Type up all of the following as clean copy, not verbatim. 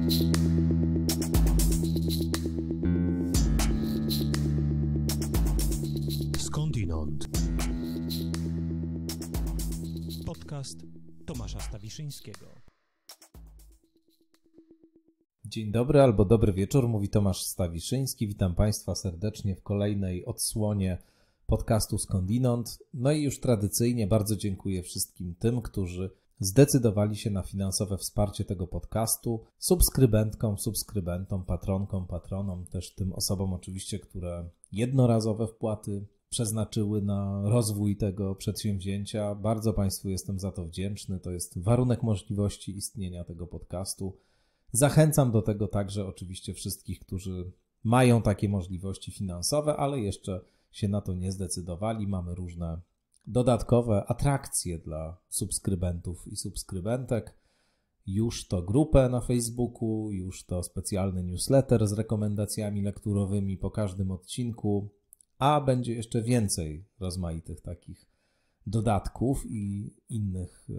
Skądinąd. Podcast Tomasza Stawiszyńskiego. Dzień dobry albo dobry wieczór, mówi Tomasz Stawiszyński. Witam Państwa serdecznie w kolejnej odsłonie podcastu Skądinąd. No i już tradycyjnie bardzo dziękuję wszystkim tym, którzy zdecydowali się na finansowe wsparcie tego podcastu. Subskrybentkom, subskrybentom, patronkom, patronom, też tym osobom oczywiście, które jednorazowe wpłaty przeznaczyły na rozwój tego przedsięwzięcia. Bardzo Państwu jestem za to wdzięczny. To jest warunek możliwości istnienia tego podcastu. Zachęcam do tego także oczywiście wszystkich, którzy mają takie możliwości finansowe, ale jeszcze się na to nie zdecydowali. Mamy różne dodatkowe atrakcje dla subskrybentów i subskrybentek. Już to grupę na Facebooku, już to specjalny newsletter z rekomendacjami lekturowymi po każdym odcinku, a będzie jeszcze więcej rozmaitych takich dodatków i innych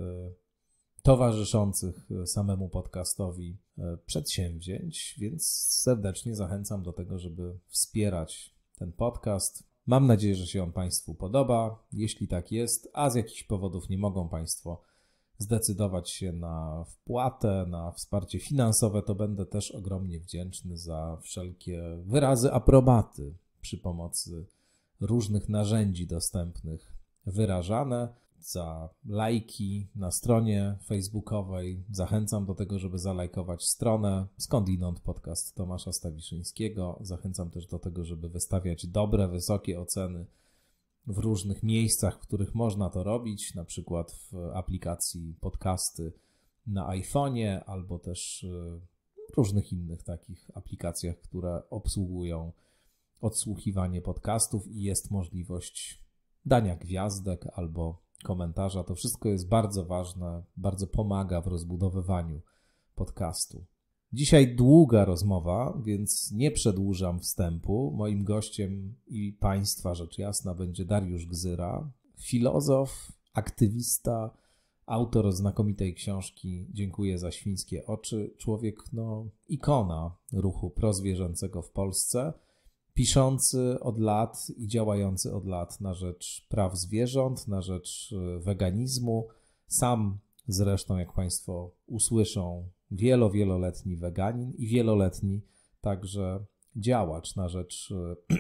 towarzyszących samemu podcastowi przedsięwzięć, więc serdecznie zachęcam do tego, żeby wspierać ten podcast. Mam nadzieję, że się on Państwu podoba. Jeśli tak jest, a z jakichś powodów nie mogą Państwo zdecydować się na wpłatę, na wsparcie finansowe, to będę też ogromnie wdzięczny za wszelkie wyrazy aprobaty przy pomocy różnych narzędzi dostępnych wyrażane, za lajki na stronie facebookowej. Zachęcam do tego, żeby zalajkować stronę Skądinąd podcast Tomasza Stawiszyńskiego. Zachęcam też do tego, żeby wystawiać dobre, wysokie oceny w różnych miejscach, w których można to robić, na przykład w aplikacji podcasty na iPhone'ie albo też w różnych innych takich aplikacjach, które obsługują odsłuchiwanie podcastów i jest możliwość dania gwiazdek albo komentarza. To wszystko jest bardzo ważne, bardzo pomaga w rozbudowywaniu podcastu. Dzisiaj długa rozmowa, więc nie przedłużam wstępu. Moim gościem i Państwa rzecz jasna będzie Dariusz Gzyra, filozof, aktywista, autor znakomitej książki Dziękuję za świńskie oczy. Człowiek, ikona ruchu prozwierzęcego w Polsce, piszący od lat i działający od lat na rzecz praw zwierząt, na rzecz weganizmu. Sam zresztą, jak Państwo usłyszą, wieloletni weganin i wieloletni także działacz na rzecz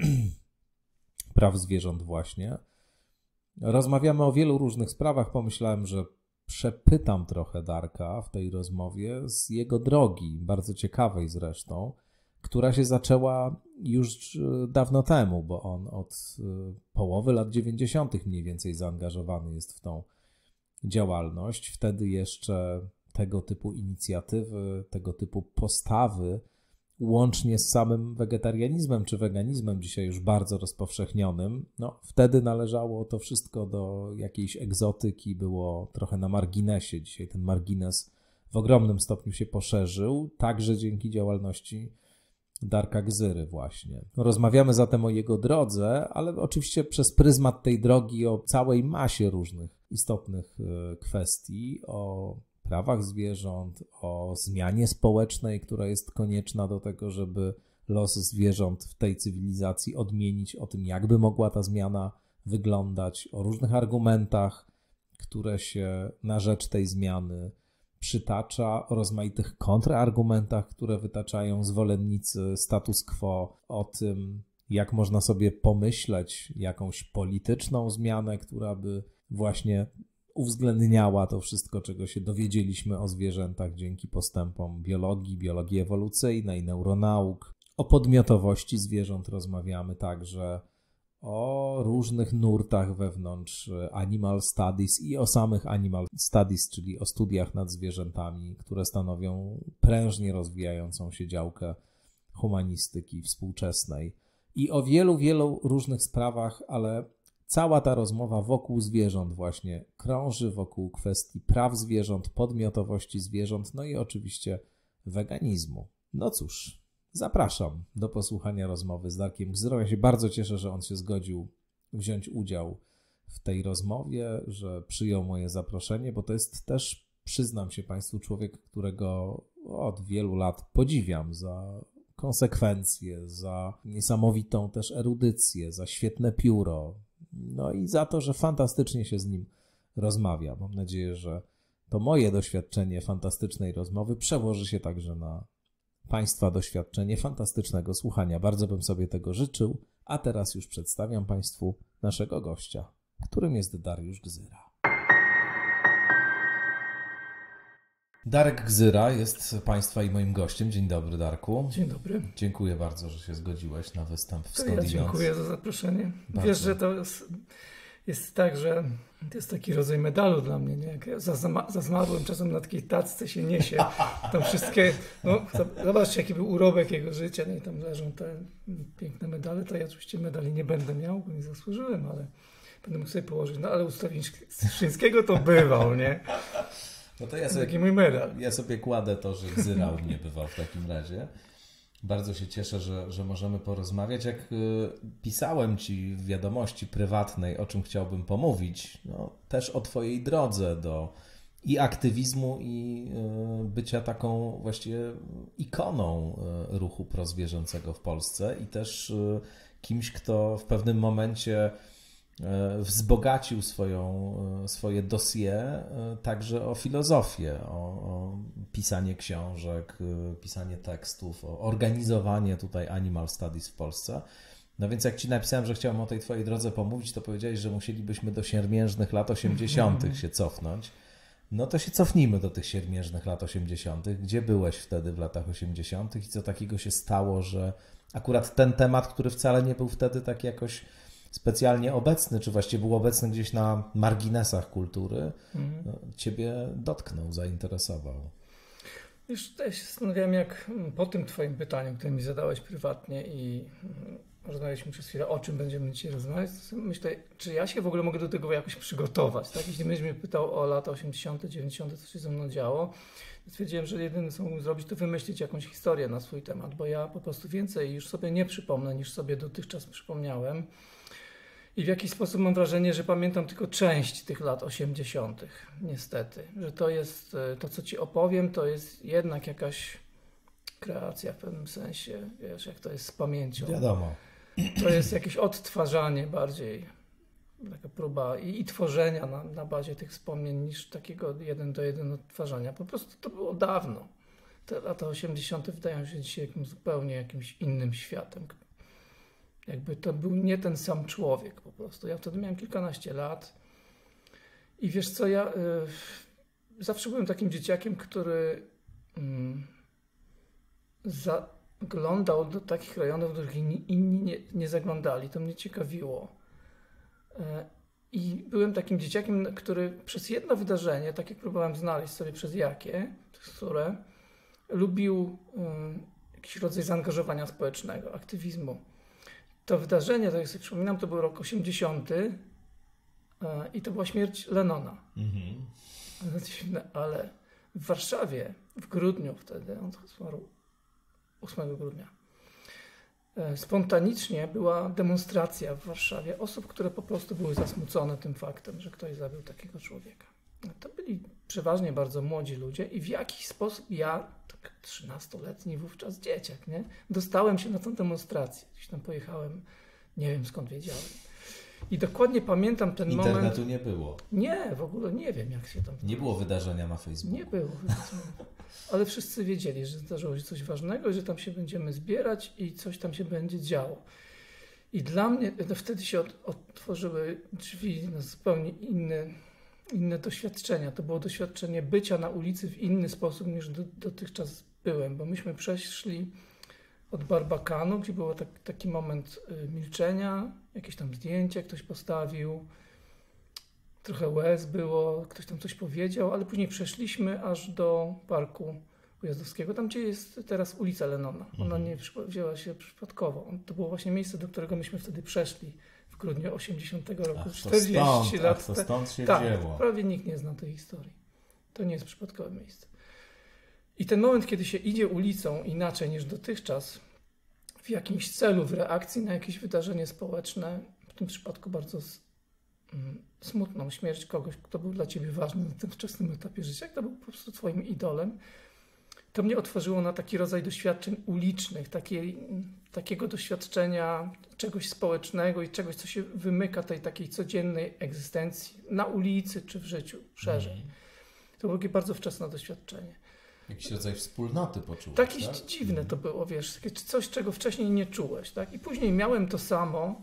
praw zwierząt właśnie. Rozmawiamy o wielu różnych sprawach. Pomyślałem, że przepytam trochę Darka w tej rozmowie z jego drogi, bardzo ciekawej zresztą, która się zaczęła już dawno temu, bo on od połowy lat 90. mniej więcej zaangażowany jest w tą działalność. Wtedy jeszcze tego typu inicjatywy, tego typu postawy, łącznie z samym wegetarianizmem czy weganizmem, dzisiaj już bardzo rozpowszechnionym, wtedy należało to wszystko do jakiejś egzotyki, było trochę na marginesie. Dzisiaj ten margines w ogromnym stopniu się poszerzył, także dzięki działalności Darka Gzyry właśnie. Rozmawiamy zatem o jego drodze, ale oczywiście przez pryzmat tej drogi o całej masie różnych istotnych kwestii, o prawach zwierząt, o zmianie społecznej, która jest konieczna do tego, żeby los zwierząt w tej cywilizacji odmienić, o tym, jakby mogła ta zmiana wyglądać, o różnych argumentach, które się na rzecz tej zmiany przytacza, o rozmaitych kontrargumentach, które wytaczają zwolennicy status quo, o tym, jak można sobie pomyśleć jakąś polityczną zmianę, która by właśnie uwzględniała to wszystko, czego się dowiedzieliśmy o zwierzętach dzięki postępom biologii ewolucyjnej, neuronauk. O podmiotowości zwierząt rozmawiamy także, o różnych nurtach wewnątrz Animal Studies i o samych Animal Studies, czyli o studiach nad zwierzętami, które stanowią prężnie rozwijającą się działkę humanistyki współczesnej. I o wielu różnych sprawach, ale cała ta rozmowa wokół zwierząt właśnie krąży, wokół kwestii praw zwierząt, podmiotowości zwierząt, i oczywiście weganizmu. No cóż, zapraszam do posłuchania rozmowy z Darkiem Gzyrą. Ja się bardzo cieszę, że on się zgodził wziąć udział w tej rozmowie, że przyjął moje zaproszenie, bo to jest też, przyznam się Państwu, człowiek, którego od wielu lat podziwiam za konsekwencje, za niesamowitą też erudycję, za świetne pióro, no i za to, że fantastycznie się z nim rozmawia. Mam nadzieję, że to moje doświadczenie fantastycznej rozmowy przełoży się także na Państwa doświadczenie fantastycznego słuchania. Bardzo bym sobie tego życzył, a teraz już przedstawiam Państwu naszego gościa, którym jest Dariusz Gzyra. Darek Gzyra jest Państwa i moim gościem. Dzień dobry, Darku. Dzień dobry. Dziękuję bardzo, że się zgodziłeś na występ w To Skądinąd. ja dziękuję za zaproszenie. Bardzo. Wiesz, że to jest tak, że to jest taki rodzaj medalu dla mnie, nie? Jak ja za zmarłym czasem na takiej tacce się niesie. Tam wszystkie, no zobaczcie jaki był urobek jego życia, nie? Tam leżą te piękne medale, to ja oczywiście medali nie będę miał, bo nie zasłużyłem, ale będę mógł sobie położyć. No ale u Stawiszyńskiego to bywał, nie? No to taki mój medal. Ja sobie kładę to, że Gzyra u mnie bywał w takim razie. Bardzo się cieszę, że możemy porozmawiać. Jak pisałem Ci w wiadomości prywatnej, o czym chciałbym pomówić, no, też o Twojej drodze do i aktywizmu, i bycia taką właściwie ikoną ruchu prozwierzęcego w Polsce i też kimś, kto w pewnym momencie wzbogacił swoje dossier także o filozofię, o pisanie książek, pisanie tekstów, o organizowanie tutaj Animal Studies w Polsce. No więc jak Ci napisałem, że chciałem o tej Twojej drodze pomówić, to powiedziałeś, że musielibyśmy do siermiężnych lat 80. się cofnąć. No to się cofnijmy do tych siermiężnych lat 80. Gdzie byłeś wtedy w latach 80. i co takiego się stało, że akurat ten temat, który wcale nie był wtedy tak jakoś specjalnie obecny, czy właściwie był obecny gdzieś na marginesach kultury, Ciebie dotknął, zainteresował. Wiesz, ja się zastanawiałem, jak po tym Twoim pytaniu, które mi zadałeś prywatnie i rozmawialiśmy przez chwilę, o czym będziemy dzisiaj rozmawiać, myślę, czy ja się w ogóle mogę do tego jakoś przygotować. Tak? Jeśli będziesz mnie pytał o lata 80., 90., co się ze mną działo, stwierdziłem, że jedyne co mógł zrobić, to wymyślić jakąś historię na swój temat, bo ja po prostu więcej już sobie nie przypomnę, niż sobie dotychczas przypomniałem. I w jakiś sposób mam wrażenie, że pamiętam tylko część tych lat 80. niestety. Że to jest, to co Ci opowiem, to jest jednak jakaś kreacja w pewnym sensie. Wiesz, jak to jest z pamięcią. Wiadomo. To jest jakieś odtwarzanie bardziej. Taka próba i tworzenia na bazie tych wspomnień niż takiego 1:1 odtwarzania. Po prostu to było dawno. Te lata 80. wydają się dzisiaj jakimś innym światem. Jakby to był nie ten sam człowiek po prostu. Ja wtedy miałem kilkanaście lat i wiesz co, ja zawsze byłem takim dzieciakiem, który zaglądał do takich rejonów, do których inni nie zaglądali. To mnie ciekawiło. I byłem takim dzieciakiem, który przez jedno wydarzenie, tak jak próbowałem znaleźć sobie przez jakie, które lubił jakiś rodzaj zaangażowania społecznego, aktywizmu. To wydarzenie, tak jak sobie przypominam, to był rok 80. I to była śmierć Lennona. Ale w Warszawie w grudniu wtedy, on zmarł 8 grudnia, spontanicznie była demonstracja w Warszawie osób, które po prostu były zasmucone tym faktem, że ktoś zabił takiego człowieka. To byli przeważnie bardzo młodzi ludzie i w jakiś sposób ja, tak 13-letni wówczas dzieciak, nie, dostałem się na tę demonstrację. Gdzieś tam pojechałem, nie wiem skąd wiedziałem. I dokładnie pamiętam ten moment. Internetu nie było. Nie, w ogóle nie wiem jak się tam... Nie było wydarzenia na Facebooku. Nie było. Ale wszyscy wiedzieli, że zdarzyło się coś ważnego, że tam się będziemy zbierać i coś tam się będzie działo. I dla mnie wtedy się otworzyły drzwi na zupełnie inne doświadczenia. To było doświadczenie bycia na ulicy w inny sposób niż dotychczas byłem, bo myśmy przeszli od Barbakanu, gdzie był taki moment milczenia, jakieś tam zdjęcie ktoś postawił, trochę łez było, ktoś tam coś powiedział, ale później przeszliśmy aż do Parku Ujazdowskiego, tam gdzie jest teraz ulica Lennona. Ona nie wzięła się przypadkowo. To było właśnie miejsce, do którego myśmy wtedy przeszli w grudniu 80 roku. 40 lat. To stąd się tak, wzięło. Prawie nikt nie zna tej historii. To nie jest przypadkowe miejsce. I ten moment, kiedy się idzie ulicą inaczej niż dotychczas, w jakimś celu, w reakcji na jakieś wydarzenie społeczne, w tym przypadku bardzo smutną śmierć kogoś, kto był dla ciebie ważny na tym wczesnym etapie życia, kto był po prostu twoim idolem, to mnie otworzyło na taki rodzaj doświadczeń ulicznych, takiego doświadczenia czegoś społecznego i czegoś, co się wymyka tej takiej codziennej egzystencji na ulicy czy w życiu szerzej. To było takie bardzo wczesne doświadczenie. Jakiś rodzaj wspólnoty poczułeś, Takie tak? dziwne to było, wiesz, takie coś, czego wcześniej nie czułeś, tak? I później miałem to samo.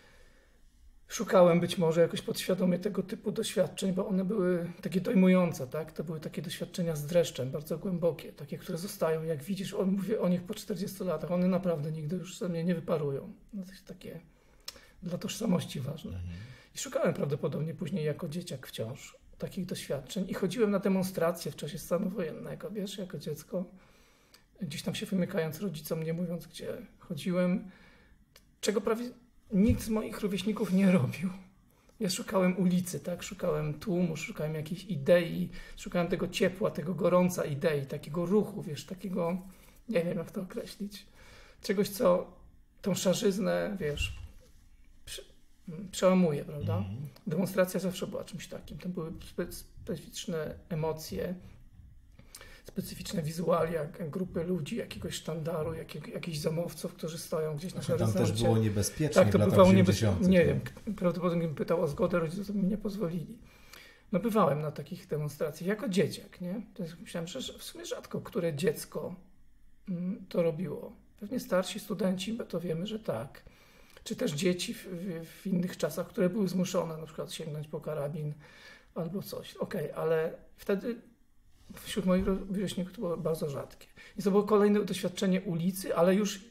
Szukałem być może jakoś podświadomie tego typu doświadczeń, bo one były takie dojmujące, tak? To były takie doświadczenia z dreszczem, bardzo głębokie, takie, które zostają, jak widzisz, mówię o nich po 40 latach, one naprawdę nigdy już ze mnie nie wyparują. No to jest takie dla tożsamości ważne. I szukałem prawdopodobnie później jako dzieciak wciąż takich doświadczeń i chodziłem na demonstracje w czasie stanu wojennego, wiesz, jako dziecko, gdzieś tam się wymykając rodzicom, nie mówiąc gdzie chodziłem, czego prawie nikt z moich rówieśników nie robił. Ja szukałem ulicy, tak? Szukałem tłumu, szukałem jakiejś idei, szukałem tego ciepła, tego gorąca idei, takiego ruchu, wiesz, takiego, nie wiem jak to określić, czegoś, co tą szarzyznę, wiesz, przełamuje, prawda? Demonstracja zawsze była czymś takim. To były specyficzne emocje, specyficzne wizualia, grupy ludzi, jakiegoś sztandaru, jakichś zamowców, którzy stoją gdzieś na horyzoncie. Tam też było niebezpiecznie tak, to w latach bywało 80. Nie wiem, prawdopodobnie bym pytał o zgodę, rodzice mi nie pozwolili. No bywałem na takich demonstracjach jako dzieciak, nie? To jest, myślałem, że w sumie rzadko które dziecko to robiło. Pewnie starsi studenci, bo to wiemy, że tak. Czy też dzieci w innych czasach, które były zmuszone na przykład sięgnąć po karabin albo coś. Okej, ale wtedy wśród moich rówieśników to było bardzo rzadkie. I to było kolejne doświadczenie ulicy, ale już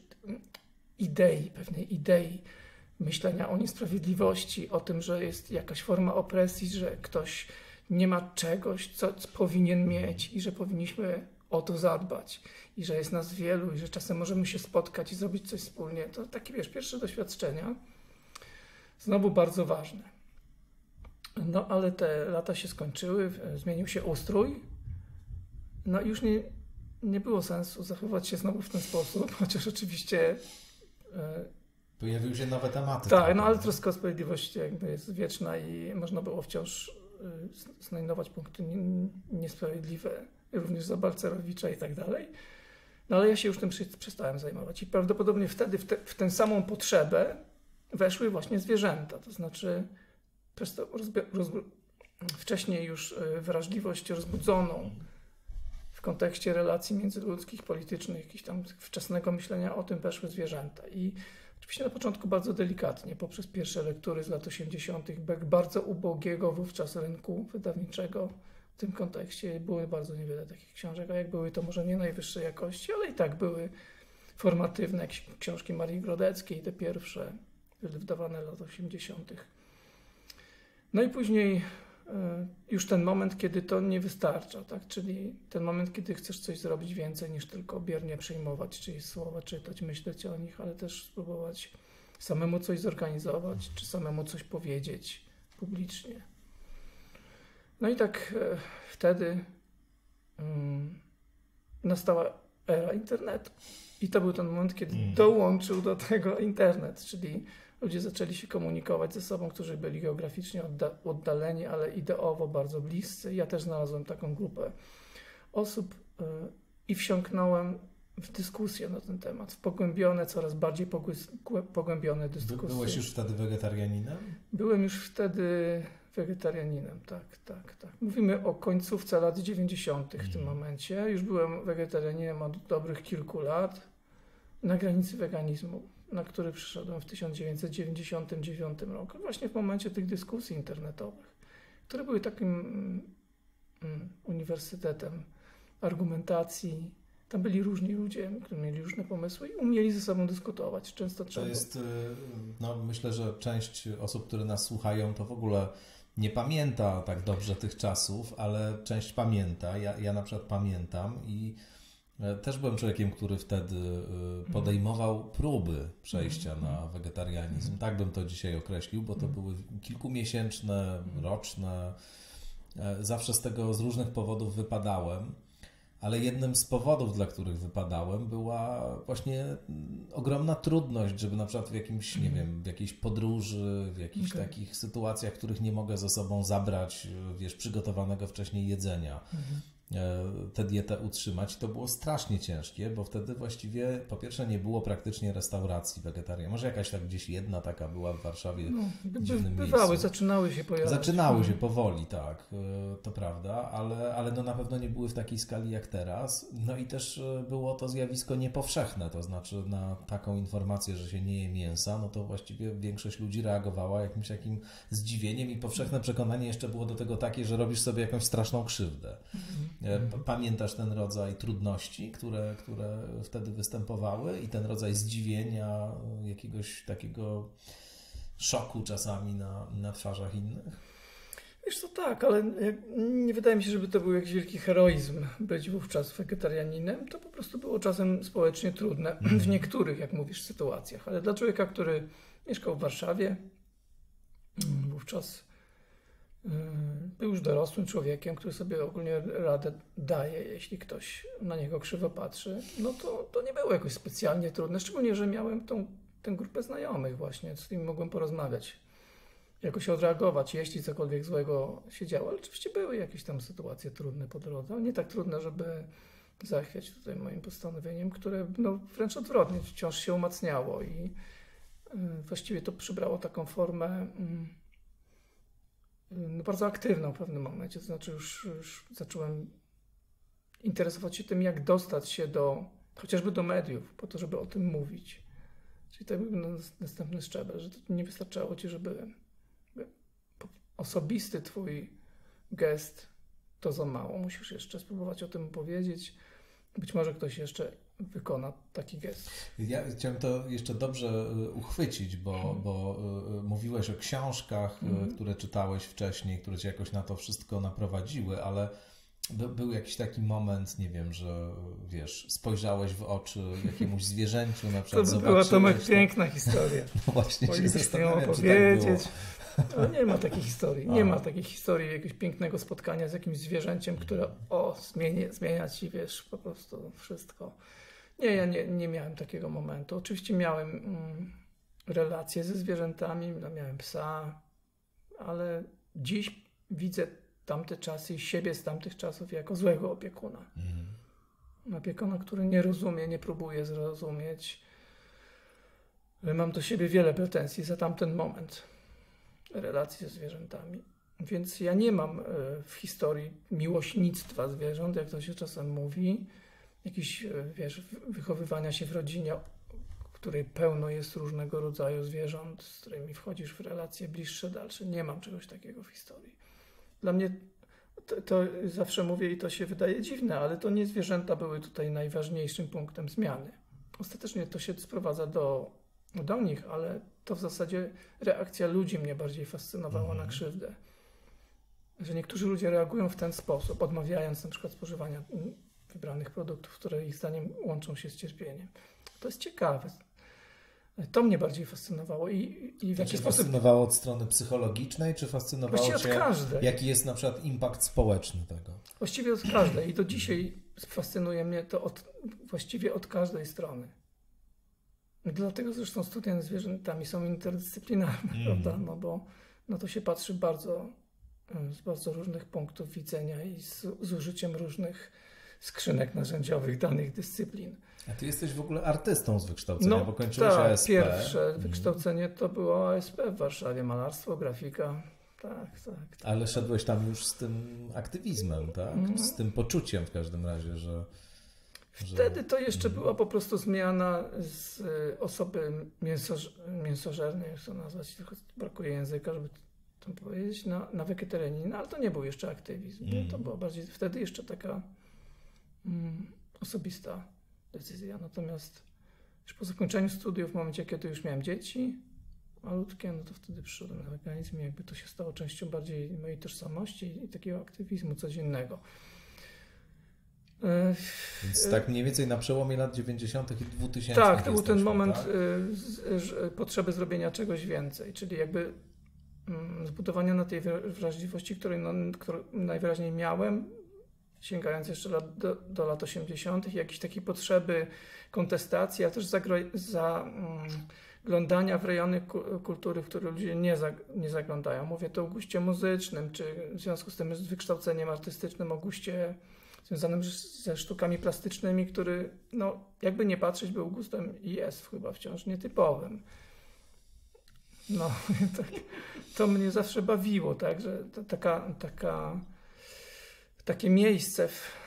pewnej idei myślenia o niesprawiedliwości, o tym, że jest jakaś forma opresji, że ktoś nie ma czegoś, co powinien mieć i że powinniśmy o to zadbać. I że jest nas wielu i że czasem możemy się spotkać i zrobić coś wspólnie. To takie, wiesz, pierwsze doświadczenia. Znowu bardzo ważne. No ale te lata się skończyły, zmienił się ustrój. No i już nie było sensu zachowywać się znowu w ten sposób, chociaż oczywiście... Pojawiły się nowe tematy. Tak, no ale troska o sprawiedliwość jakby jest wieczna i można było wciąż znajdować punkty niesprawiedliwe, również za Balcerowicza i tak dalej. No ale ja się już tym przestałem zajmować i prawdopodobnie wtedy w tę samą potrzebę weszły właśnie zwierzęta, to znaczy przez to wcześniej już wrażliwość rozbudzoną w kontekście relacji międzyludzkich, politycznych, jakichś tam wczesnego myślenia o tym weszły zwierzęta. I oczywiście na początku bardzo delikatnie, poprzez pierwsze lektury z lat 80., bardzo ubogiego wówczas rynku wydawniczego w tym kontekście. Były bardzo niewiele takich książek, a jak były, to może nie najwyższej jakości, ale i tak były formatywne, jak książki Marii Grodeckiej, te pierwsze, wydawane w latach 80. No i później już ten moment, kiedy to nie wystarcza, tak? Czyli ten moment, kiedy chcesz coś zrobić więcej niż tylko biernie przyjmować czyjeś słowa, czytać, myśleć o nich, ale też spróbować samemu coś zorganizować, czy samemu coś powiedzieć publicznie. No i tak wtedy nastała era internetu. I to był ten moment, kiedy dołączył do tego internet, czyli ludzie zaczęli się komunikować ze sobą, którzy byli geograficznie oddaleni, ale ideowo bardzo bliscy. Ja też znalazłem taką grupę osób i wsiąknąłem w dyskusję na ten temat, w pogłębione, coraz bardziej pogłębione dyskusje. Byłeś już wtedy wegetarianinem? Byłem już wtedy wegetarianinem, tak. Mówimy o końcówce lat 90. w tym momencie. Już byłem wegetarianinem od dobrych kilku lat, na granicy weganizmu, na który przyszedłem w 1999 roku, właśnie w momencie tych dyskusji internetowych, które były takim uniwersytetem argumentacji. Tam byli różni ludzie, którzy mieli różne pomysły i umieli ze sobą dyskutować. Często to jest, myślę, że część osób, które nas słuchają, to w ogóle nie pamięta tak dobrze tych czasów, ale część pamięta. Ja na przykład pamiętam i też byłem człowiekiem, który wtedy podejmował próby przejścia na wegetarianizm. Tak bym to dzisiaj określił, bo to były kilkumiesięczne, roczne. Zawsze z różnych powodów wypadałem, ale jednym z powodów, dla których wypadałem, była właśnie ogromna trudność, żeby na przykład w jakimś, nie wiem, w jakiejś podróży, w jakichś takich sytuacjach, których nie mogę ze sobą zabrać, wiesz, przygotowanego wcześniej jedzenia. tę dietę utrzymać. To było strasznie ciężkie, bo wtedy właściwie po pierwsze nie było praktycznie restauracji wegetariańskiej. Może jakaś tak gdzieś jedna taka była w Warszawie w dziwnym miejscu. Zaczynały się pojawiać. Zaczynały się powoli, tak, to prawda, ale no na pewno nie były w takiej skali jak teraz. No i też było to zjawisko niepowszechne, to znaczy na taką informację, że się nie je mięsa, no to właściwie większość ludzi reagowała jakimś takim zdziwieniem i powszechne przekonanie jeszcze było do tego takie, że robisz sobie jakąś straszną krzywdę. Pamiętasz ten rodzaj trudności, które wtedy występowały i ten rodzaj zdziwienia, jakiegoś takiego szoku czasami na twarzach innych? Wiesz co, tak, ale nie wydaje mi się, żeby to był jakiś wielki heroizm być wówczas wegetarianinem. To po prostu było czasem społecznie trudne w niektórych, jak mówisz, sytuacjach. Ale dla człowieka, który mieszkał w Warszawie, wówczas był już dorosłym człowiekiem, który sobie ogólnie radę daje, jeśli ktoś na niego krzywo patrzy, no to nie było jakoś specjalnie trudne, szczególnie, że miałem tę grupę znajomych właśnie, z którymi mogłem porozmawiać, jakoś odreagować, jeśli cokolwiek złego się działo. Ale oczywiście były jakieś tam sytuacje trudne po drodze, ale nie tak trudne, żeby zachwiać tutaj moim postanowieniem, które no, wręcz odwrotnie, wciąż się umacniało i właściwie to przybrało taką formę no, bardzo aktywną w pewnym momencie. To znaczy już zacząłem interesować się tym, jak dostać się chociażby do mediów, po to, żeby o tym mówić. Czyli to był następny szczebel, że to nie wystarczało ci, żeby osobisty twój gest to za mało. Musisz jeszcze spróbować o tym powiedzieć. Być może ktoś jeszcze wykona taki gest. Ja chciałem to jeszcze dobrze uchwycić, bo mówiłeś o książkach, które czytałeś wcześniej, które cię jakoś na to wszystko naprowadziły, ale był jakiś taki moment, nie wiem, że wiesz, spojrzałeś w oczy jakiemuś zwierzęciu, na przykład to była Tomek piękna historia. No właśnie się zastanawiam, czy tak było. Ale nie ma takiej historii. Nie ma takiej historii jakiegoś pięknego spotkania z jakimś zwierzęciem, które zmienia ci, wiesz, po prostu wszystko. Nie, ja nie miałem takiego momentu. Oczywiście miałem relacje ze zwierzętami, no, miałem psa, ale dziś widzę tamte czasy i siebie z tamtych czasów jako złego opiekuna. Opiekuna, który nie rozumie, nie próbuje zrozumieć. Mam do siebie wiele pretensji za tamten moment relacji ze zwierzętami. Więc ja nie mam w historii miłośnictwa zwierząt, jak to się czasem mówi, jakiś, wiesz, wychowywania się w rodzinie, w której pełno jest różnego rodzaju zwierząt, z którymi wchodzisz w relacje bliższe, dalsze. Nie mam czegoś takiego w historii. Dla mnie to zawsze mówię i to się wydaje dziwne, ale to nie zwierzęta były tutaj najważniejszym punktem zmiany. Ostatecznie to się sprowadza do nich, ale to w zasadzie reakcja ludzi mnie bardziej fascynowała na krzywdę. Że niektórzy ludzie reagują w ten sposób, odmawiając na przykład spożywania wybranych produktów, które ich zdaniem łączą się z cierpieniem. To jest ciekawe. To mnie bardziej fascynowało. I w jaki sposób... fascynowało od strony psychologicznej, czy fascynowało cię, jaki jest na przykład impact społeczny tego? Właściwie od każdej. I do dzisiaj fascynuje mnie to właściwie od każdej strony. Dlatego zresztą studia nad zwierzętami są interdyscyplinarne, prawda? No bo na to się patrzy z bardzo różnych punktów widzenia i z użyciem różnych skrzynek narzędziowych danych dyscyplin. A ty jesteś w ogóle artystą z wykształcenia, bo kończyłeś ASP. Pierwsze wykształcenie to było ASP w Warszawie, malarstwo, grafika. Tak. Ale szedłeś tam już z tym aktywizmem, tak? Z tym poczuciem w każdym razie, że... Wtedy to jeszcze była po prostu zmiana z osoby mięsożernej, jak to nazwać, tylko brakuje języka, żeby to powiedzieć, na wegetarianina, ale to nie był jeszcze aktywizm. To była bardziej wtedy jeszcze taka osobista decyzja. Natomiast już po zakończeniu studiów, w momencie, kiedy już miałem dzieci malutkie, no to wtedy przyszedłem na weganizm i jakby to się stało częścią bardziej mojej tożsamości i takiego aktywizmu codziennego. Więc tak mniej więcej na przełomie lat 90. i 2000. Tak, to był ten moment potrzeby zrobienia czegoś więcej, czyli jakby zbudowania na tej wrażliwości, którą najwyraźniej miałem, sięgając jeszcze do lat 80., jakiejś takiej potrzeby kontestacji, ale też zaglądania w rejony kultury, w które ludzie nie zaglądają. Mówię to o guście muzycznym, czy w związku z tym z wykształceniem artystycznym o guście związanym ze sztukami plastycznymi, który, no, jakby nie patrzeć, był gustem i jest chyba wciąż nietypowym. No, tak, to mnie zawsze bawiło, tak, że takie miejsce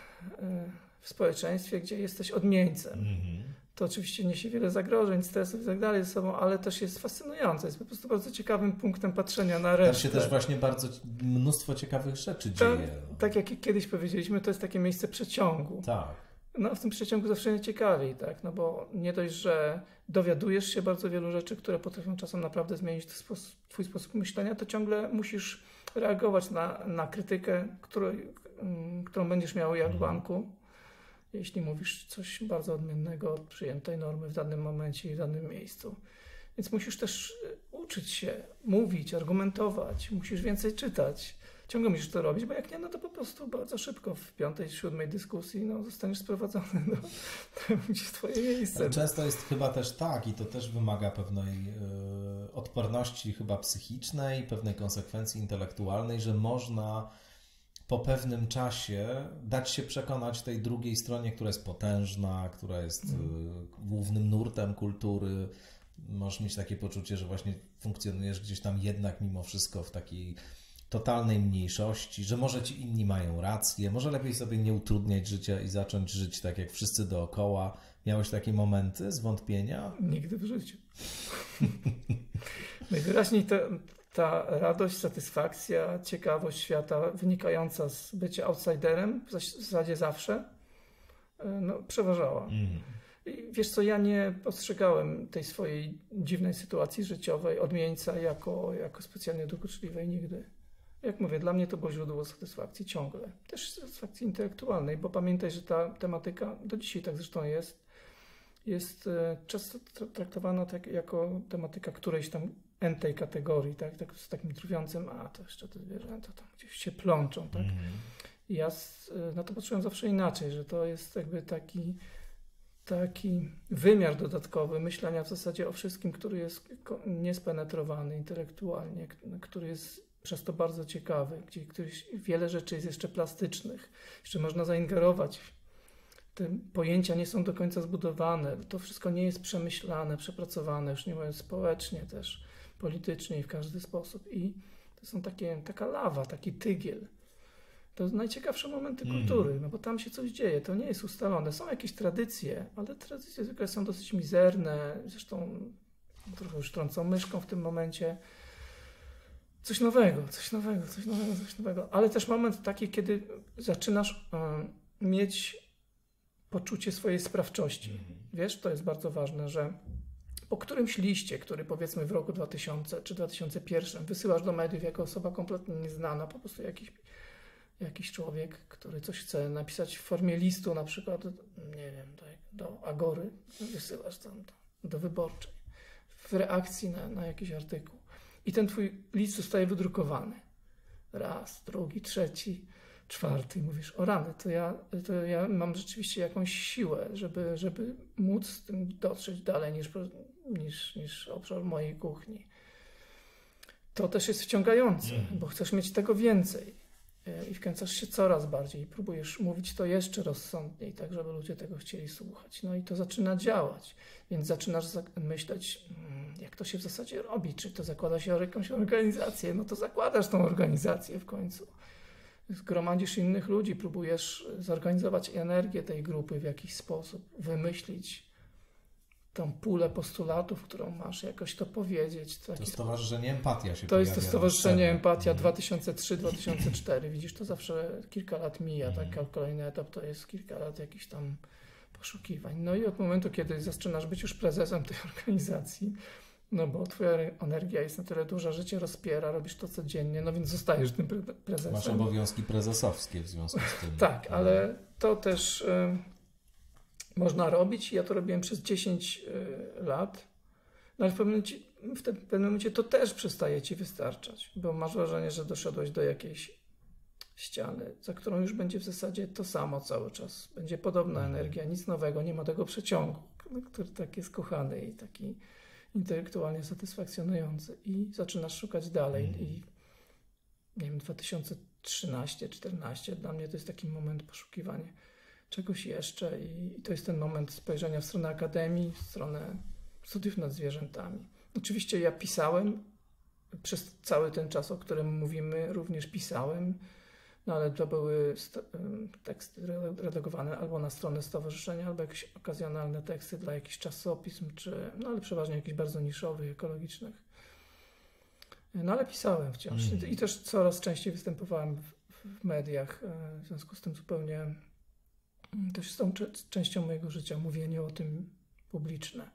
w społeczeństwie, gdzie jesteś odmieńcem. To oczywiście niesie wiele zagrożeń, stresów i tak dalej ze sobą, ale też jest fascynujące. Jest po prostu bardzo ciekawym punktem patrzenia na resztę. Tam się też właśnie bardzo mnóstwo ciekawych rzeczy dzieje. Tak jak kiedyś powiedzieliśmy, to jest takie miejsce przeciągu. Tak. No w tym przeciągu zawsze mnie ciekawi, tak? No bo nie dość, że dowiadujesz się bardzo wielu rzeczy, które potrafią czasem naprawdę zmienić twój sposób myślenia, to ciągle musisz reagować na krytykę, którą będziesz miał jak w banku, jeśli mówisz coś bardzo odmiennego od przyjętej normy w danym momencie i w danym miejscu. Więc musisz też uczyć się, mówić, argumentować, musisz więcej czytać. Ciągle musisz to robić, bo jak nie, no to po prostu bardzo szybko w 5., 7. dyskusji zostaniesz sprowadzony gdzie twoje miejsce. Często jest chyba też tak i to też wymaga pewnej odporności chyba psychicznej, pewnej konsekwencji intelektualnej, że można po pewnym czasie dać się przekonać tej drugiej stronie, która jest potężna, która jest głównym nurtem kultury. Możesz mieć takie poczucie, że właśnie funkcjonujesz gdzieś tam jednak mimo wszystko w takiej totalnej mniejszości, że może ci inni mają rację, może lepiej sobie nie utrudniać życia i zacząć żyć tak jak wszyscy dookoła. Miałeś takie momenty zwątpienia? Nigdy w życiu. Najwyraźniej ta radość, satysfakcja, ciekawość świata wynikająca z bycia outsiderem w zasadzie zawsze przeważała. I wiesz co, ja nie postrzegałem tej swojej dziwnej sytuacji życiowej odmieńca jako specjalnie dokuczliwej nigdy. Jak mówię, dla mnie to było źródło satysfakcji ciągle. Też satysfakcji intelektualnej, bo pamiętaj, że ta tematyka, do dzisiaj tak zresztą jest często traktowana tak jako tematyka którejś tam entej kategorii, tak z takim drwiącym, to jeszcze te zwierzęta tam gdzieś się plączą, tak? I ja na to patrzyłem zawsze inaczej, że to jest jakby taki wymiar dodatkowy myślenia w zasadzie o wszystkim, który jest niespenetrowany intelektualnie, który jest przez to bardzo ciekawy, gdzie wiele rzeczy jest jeszcze plastycznych, jeszcze można zaingerować. Te pojęcia nie są do końca zbudowane, to wszystko nie jest przemyślane, przepracowane, już nie mówiąc społecznie też, politycznie i w każdy sposób. I to są taka lawa, taki tygiel. To najciekawsze momenty kultury, no bo tam się coś dzieje, to nie jest ustalone. Są jakieś tradycje, ale tradycje zwykle są dosyć mizerne, zresztą trochę już trącą myszką w tym momencie. Coś nowego. Ale też moment taki, kiedy zaczynasz mieć poczucie swojej sprawczości. Wiesz, to jest bardzo ważne, że po którymś liście, który powiedzmy w roku 2000 czy 2001 wysyłasz do mediów jako osoba kompletnie nieznana, po prostu jakiś człowiek, który coś chce napisać w formie listu, na przykład, nie wiem, do Agory, wysyłasz tam do Wyborczej, w reakcji na jakiś artykuł. I ten twój list zostaje wydrukowany. Raz, drugi, trzeci, czwarty. I mówisz, o rany, to ja mam rzeczywiście jakąś siłę, żeby móc z tym dotrzeć dalej niż obszar mojej kuchni. To też jest wciągające, bo chcesz mieć tego więcej. I wkręcasz się coraz bardziej i próbujesz mówić to jeszcze rozsądniej, tak żeby ludzie tego chcieli słuchać. No i to zaczyna działać, więc zaczynasz myśleć, jak to się w zasadzie robi, czy to zakłada się jakąś organizację, no to zakładasz tą organizację w końcu. Zgromadzisz innych ludzi, próbujesz zorganizować energię tej grupy w jakiś sposób, wymyślić tą pulę postulatów, którą masz, jakoś to powiedzieć. To Stowarzyszenie Empatia się To jest to Stowarzyszenie Empatia 2003-2004. 2003-2004. Widzisz, to zawsze kilka lat mija, tak? Kolejny etap to jest kilka lat jakichś tam poszukiwań. No i od momentu, kiedy zaczynasz być już prezesem tej organizacji, no bo twoja energia jest na tyle duża, że cię rozpiera, robisz to codziennie, no więc zostajesz tym prezesem. Masz obowiązki prezesowskie w związku z tym. Tak, ale to też można robić. Ja to robiłem przez 10 lat, no ale w pewnym momencie to też przestaje ci wystarczać, bo masz wrażenie, że doszedłeś do jakiejś ściany, za którą już będzie w zasadzie to samo cały czas. Będzie podobna energia, nic nowego, nie ma tego przeciągu, który tak jest kochany i taki intelektualnie satysfakcjonujący. I zaczynasz szukać dalej. I nie wiem, 2003 13-14. Dla mnie to jest taki moment poszukiwania czegoś jeszcze i to jest ten moment spojrzenia w stronę akademii, w stronę studiów nad zwierzętami. Oczywiście ja pisałem, przez cały ten czas, o którym mówimy, również pisałem, no ale to były teksty redagowane albo na stronę stowarzyszenia, albo jakieś okazjonalne teksty dla jakichś czasopism, no ale przeważnie jakichś bardzo niszowych, ekologicznych. No ale pisałem wciąż i też coraz częściej występowałem w mediach, w związku z tym zupełnie też jest tą częścią mojego życia, mówienie o tym publiczne.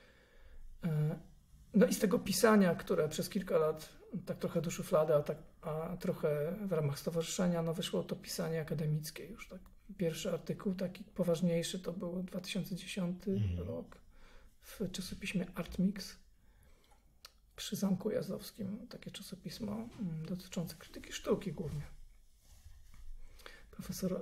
No i z tego pisania, które przez kilka lat tak trochę do szuflady, a trochę w ramach stowarzyszenia, no wyszło to pisanie akademickie już. Tak. Pierwszy artykuł taki poważniejszy to był 2010 rok w czasopiśmie Artmix przy Zamku Jazdowskim. Takie czasopismo dotyczące krytyki sztuki głównie. Profesor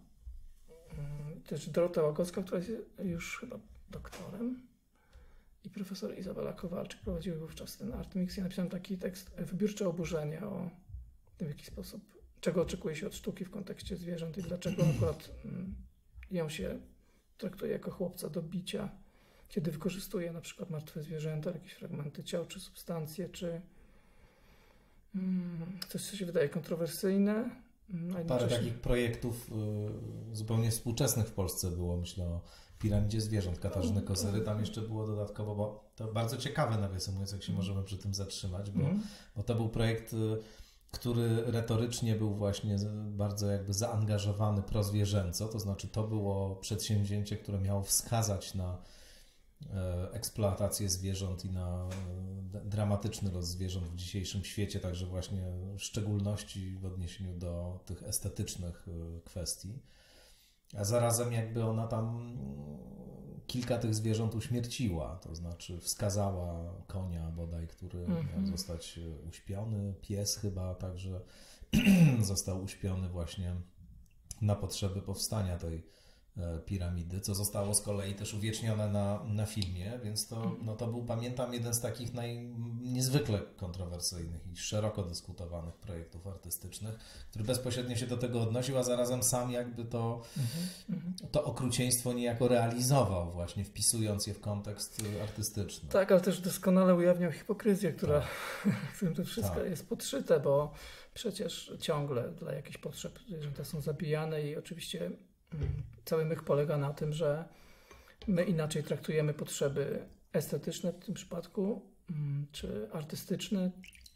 też Dorota Łagocka, która jest już chyba doktorem, i profesor Izabela Kowalczyk prowadziły wówczas ten Artmix. Ja napisałem taki tekst, wybiórcze oburzenie o tym, w jaki sposób, czego oczekuje się od sztuki w kontekście zwierząt i dlaczego akurat ją się traktuje jako chłopca do bicia, kiedy wykorzystuje na przykład martwe zwierzęta, jakieś fragmenty ciał, czy substancje, czy coś, co się wydaje kontrowersyjne. Parę takich projektów zupełnie współczesnych w Polsce było, myślę o Piramidzie Zwierząt Katarzyny Kozery. Tam jeszcze było dodatkowo, bo to bardzo ciekawe, nawiasem mówiąc, jak się możemy przy tym zatrzymać, bo to był projekt, który retorycznie był właśnie bardzo jakby zaangażowany prozwierzęco, to znaczy to było przedsięwzięcie, które miało wskazać na eksploatację zwierząt i na dramatyczny los zwierząt w dzisiejszym świecie, także właśnie w szczególności w odniesieniu do tych estetycznych kwestii. A zarazem jakby ona tam kilka tych zwierząt uśmierciła, to znaczy wskazała konia bodaj, który miał zostać uśpiony, pies chyba także został uśpiony właśnie na potrzeby powstania tej piramidy, co zostało z kolei też uwiecznione na filmie, więc to był, pamiętam, jeden z takich niezwykle kontrowersyjnych i szeroko dyskutowanych projektów artystycznych, który bezpośrednio się do tego odnosił, a zarazem sam jakby to okrucieństwo niejako realizował właśnie, wpisując je w kontekst artystyczny. Tak, ale też doskonale ujawniał hipokryzję, która w którym to wszystko jest podszyte, bo przecież ciągle dla jakichś potrzeb zwierzęta są zabijane i oczywiście cały mych polega na tym, że my inaczej traktujemy potrzeby estetyczne w tym przypadku, czy artystyczne,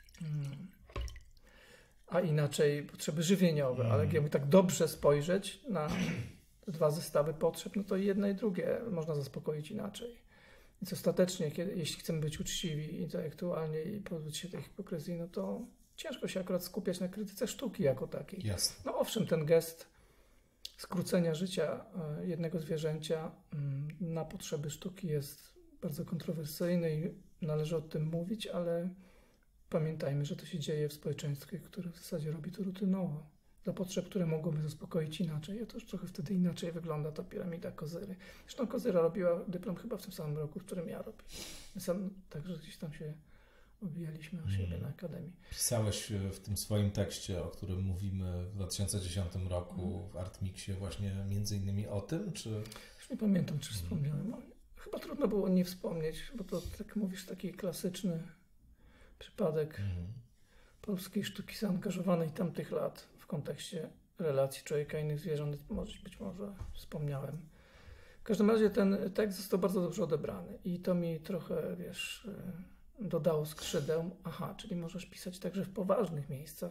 a inaczej potrzeby żywieniowe. Ale jakby tak dobrze spojrzeć na te dwa zestawy potrzeb, no to jedno i drugie można zaspokoić inaczej. Więc ostatecznie, jeśli chcemy być uczciwi intelektualnie i pozbyć się tej hipokryzji, no to ciężko się akurat skupiać na krytyce sztuki jako takiej. Jasne. No owszem, ten gest skrócenia życia jednego zwierzęcia na potrzeby sztuki jest bardzo kontrowersyjny i należy o tym mówić, ale pamiętajmy, że to się dzieje w społeczeństwie, które w zasadzie robi to rutynowo. Dla potrzeb, które mogłoby zaspokoić inaczej. A to już trochę wtedy inaczej wygląda ta piramida Kozery. Zresztą Kozera robiła dyplom chyba w tym samym roku, w którym ja robię. Także gdzieś tam się obijaliśmy o siebie na Akademii. Pisałeś w tym swoim tekście, o którym mówimy w 2010 roku w Artmixie właśnie między innymi o tym, czy... Już nie pamiętam, czy wspomniałem. Chyba trudno było nie wspomnieć, bo to, tak mówisz, taki klasyczny przypadek polskiej sztuki zaangażowanej tamtych lat w kontekście relacji człowieka i innych zwierząt. Być może wspomniałem. W każdym razie ten tekst został bardzo dobrze odebrany i to mi trochę, dodało skrzydeł. Aha, czyli możesz pisać także w poważnych miejscach.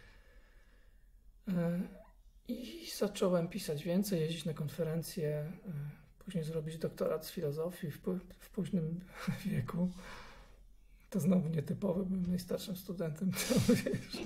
I zacząłem pisać więcej, jeździć na konferencje, później zrobić doktorat z filozofii w późnym wieku. To znowu nietypowe, byłem najstarszym studentem, to wiesz.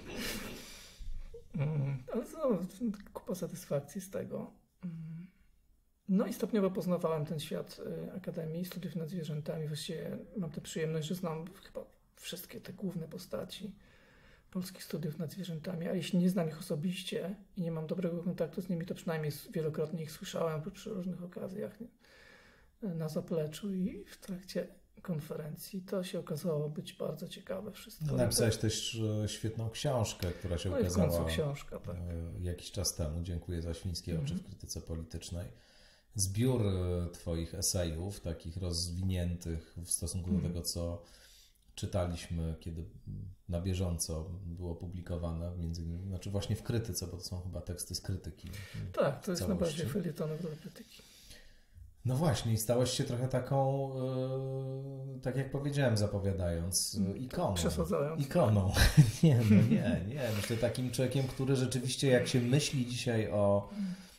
Ale znowu kupa satysfakcji z tego. No i stopniowo poznawałem ten świat Akademii, studiów nad zwierzętami. Właściwie mam tę przyjemność, że znam chyba wszystkie te główne postaci polskich studiów nad zwierzętami, a jeśli nie znam ich osobiście i nie mam dobrego kontaktu z nimi, to przynajmniej wielokrotnie ich słyszałem przy różnych okazjach na zapleczu i w trakcie konferencji. To się okazało być bardzo ciekawe wszystko. Napisałeś też świetną książkę, która się ukazała książka, tak. Jakiś czas temu. Dziękuję za Świńskie oczy w krytyce politycznej. Zbiór twoich esejów, takich rozwiniętych w stosunku do tego, co czytaliśmy, kiedy na bieżąco było publikowane, między innymi, znaczy właśnie w krytyce, bo to są chyba teksty z krytyki. Tak, to jest najbardziej felietonowe do krytyki. No właśnie, i stałeś się trochę taką, tak jak powiedziałem, zapowiadając, ikoną. Przesadzając. Ikoną. Nie. Myślę takim człowiekiem, który rzeczywiście, jak się myśli dzisiaj o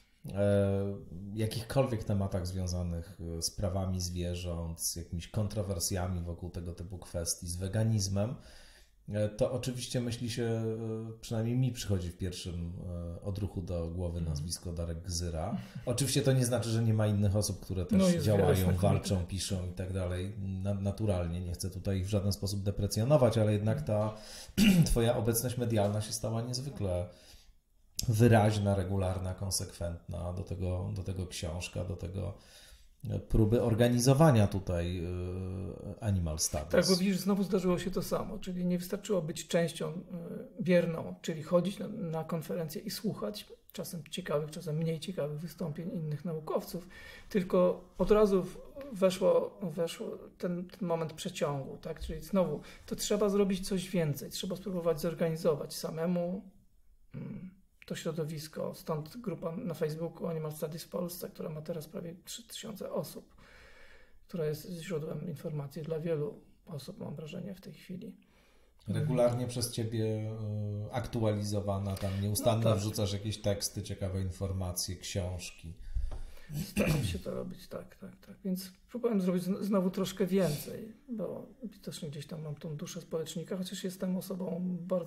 jakichkolwiek tematach związanych z prawami zwierząt, z jakimiś kontrowersjami wokół tego typu kwestii, z weganizmem, to oczywiście myśli się, przynajmniej mi przychodzi w pierwszym odruchu do głowy nazwisko Darek Gzyra. Oczywiście to nie znaczy, że nie ma innych osób, które też działają, walczą, piszą i tak dalej. Naturalnie, nie chcę tutaj ich w żaden sposób deprecjonować, ale jednak ta twoja obecność medialna się stała niezwykle wyraźna, regularna, konsekwentna, do tego książka, do tego próby organizowania tutaj Animal Studies. Tak, bo widzisz, znowu zdarzyło się to samo, czyli nie wystarczyło być częścią bierną, czyli chodzić na konferencje i słuchać czasem ciekawych, czasem mniej ciekawych wystąpień innych naukowców, tylko od razu weszło ten moment przeciągu, tak? Czyli znowu to trzeba zrobić coś więcej, trzeba spróbować zorganizować samemu to środowisko, stąd grupa na Facebooku Animal Studies w Polsce, która ma teraz prawie 3000 osób, która jest źródłem informacji dla wielu osób, mam wrażenie, w tej chwili. Regularnie przez ciebie aktualizowana, tam nieustannie wrzucasz jakieś teksty, ciekawe informacje, książki. Staram się to robić, tak. Więc próbowałem zrobić znowu troszkę więcej, bo widocznie gdzieś tam mam tą duszę społecznika, chociaż jestem osobą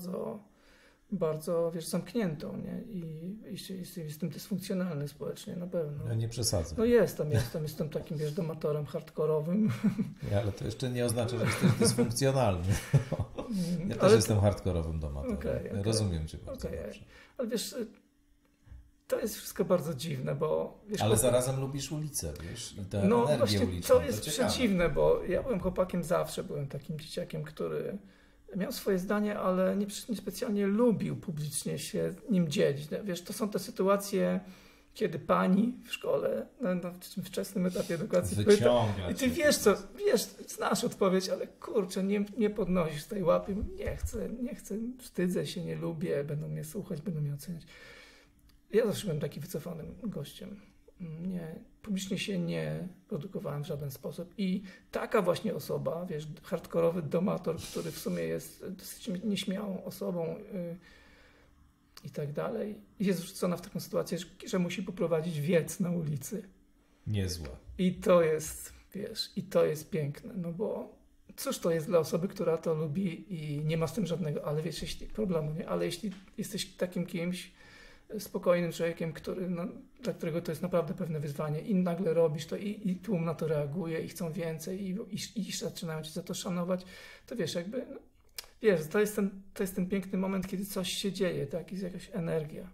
bardzo, zamkniętą, nie? I jestem dysfunkcjonalny społecznie, na pewno. Ja nie przesadzę. No jestem takim, domatorem hardkorowym. Nie, ale to jeszcze nie oznacza, że jesteś dysfunkcjonalny. Ja też jestem hardkorowym domatorem. Okay. Rozumiem cię bardzo dobrze. Ale wiesz, to jest wszystko bardzo dziwne, bo... Wiesz, ale zarazem lubisz ulicę, wiesz? I tę energię uliczną. To jest przeciwne, bo ja byłem chłopakiem zawsze, byłem takim dzieciakiem, który miał swoje zdanie, ale nie specjalnie lubił publicznie się nim dzielić. Wiesz, to są te sytuacje, kiedy pani w szkole, na wczesnym etapie edukacji pyta, i ty znasz odpowiedź, ale kurczę, nie podnosisz tej łapy, nie chcę, wstydzę się, nie lubię, będą mnie słuchać, będą mnie oceniać. Ja zawsze byłem taki wycofanym gościem. Publicznie się nie produkowałem w żaden sposób i taka właśnie osoba, wiesz, hardkorowy domator, który w sumie jest dosyć nieśmiałą osobą i tak dalej, jest wrzucona w taką sytuację, że musi poprowadzić wiec na ulicy. Niezłe. I to jest, to jest piękne, no bo cóż to jest dla osoby, która to lubi i nie ma z tym żadnego, ale wiesz, problemu, nie? Ale jeśli jesteś takim kimś, spokojnym człowiekiem, dla którego to jest naprawdę pewne wyzwanie i nagle robisz to i tłum na to reaguje i chcą więcej i zaczynają cię za to szanować, to wiesz, to jest ten piękny moment, kiedy coś się dzieje, tak, jest jakaś energia.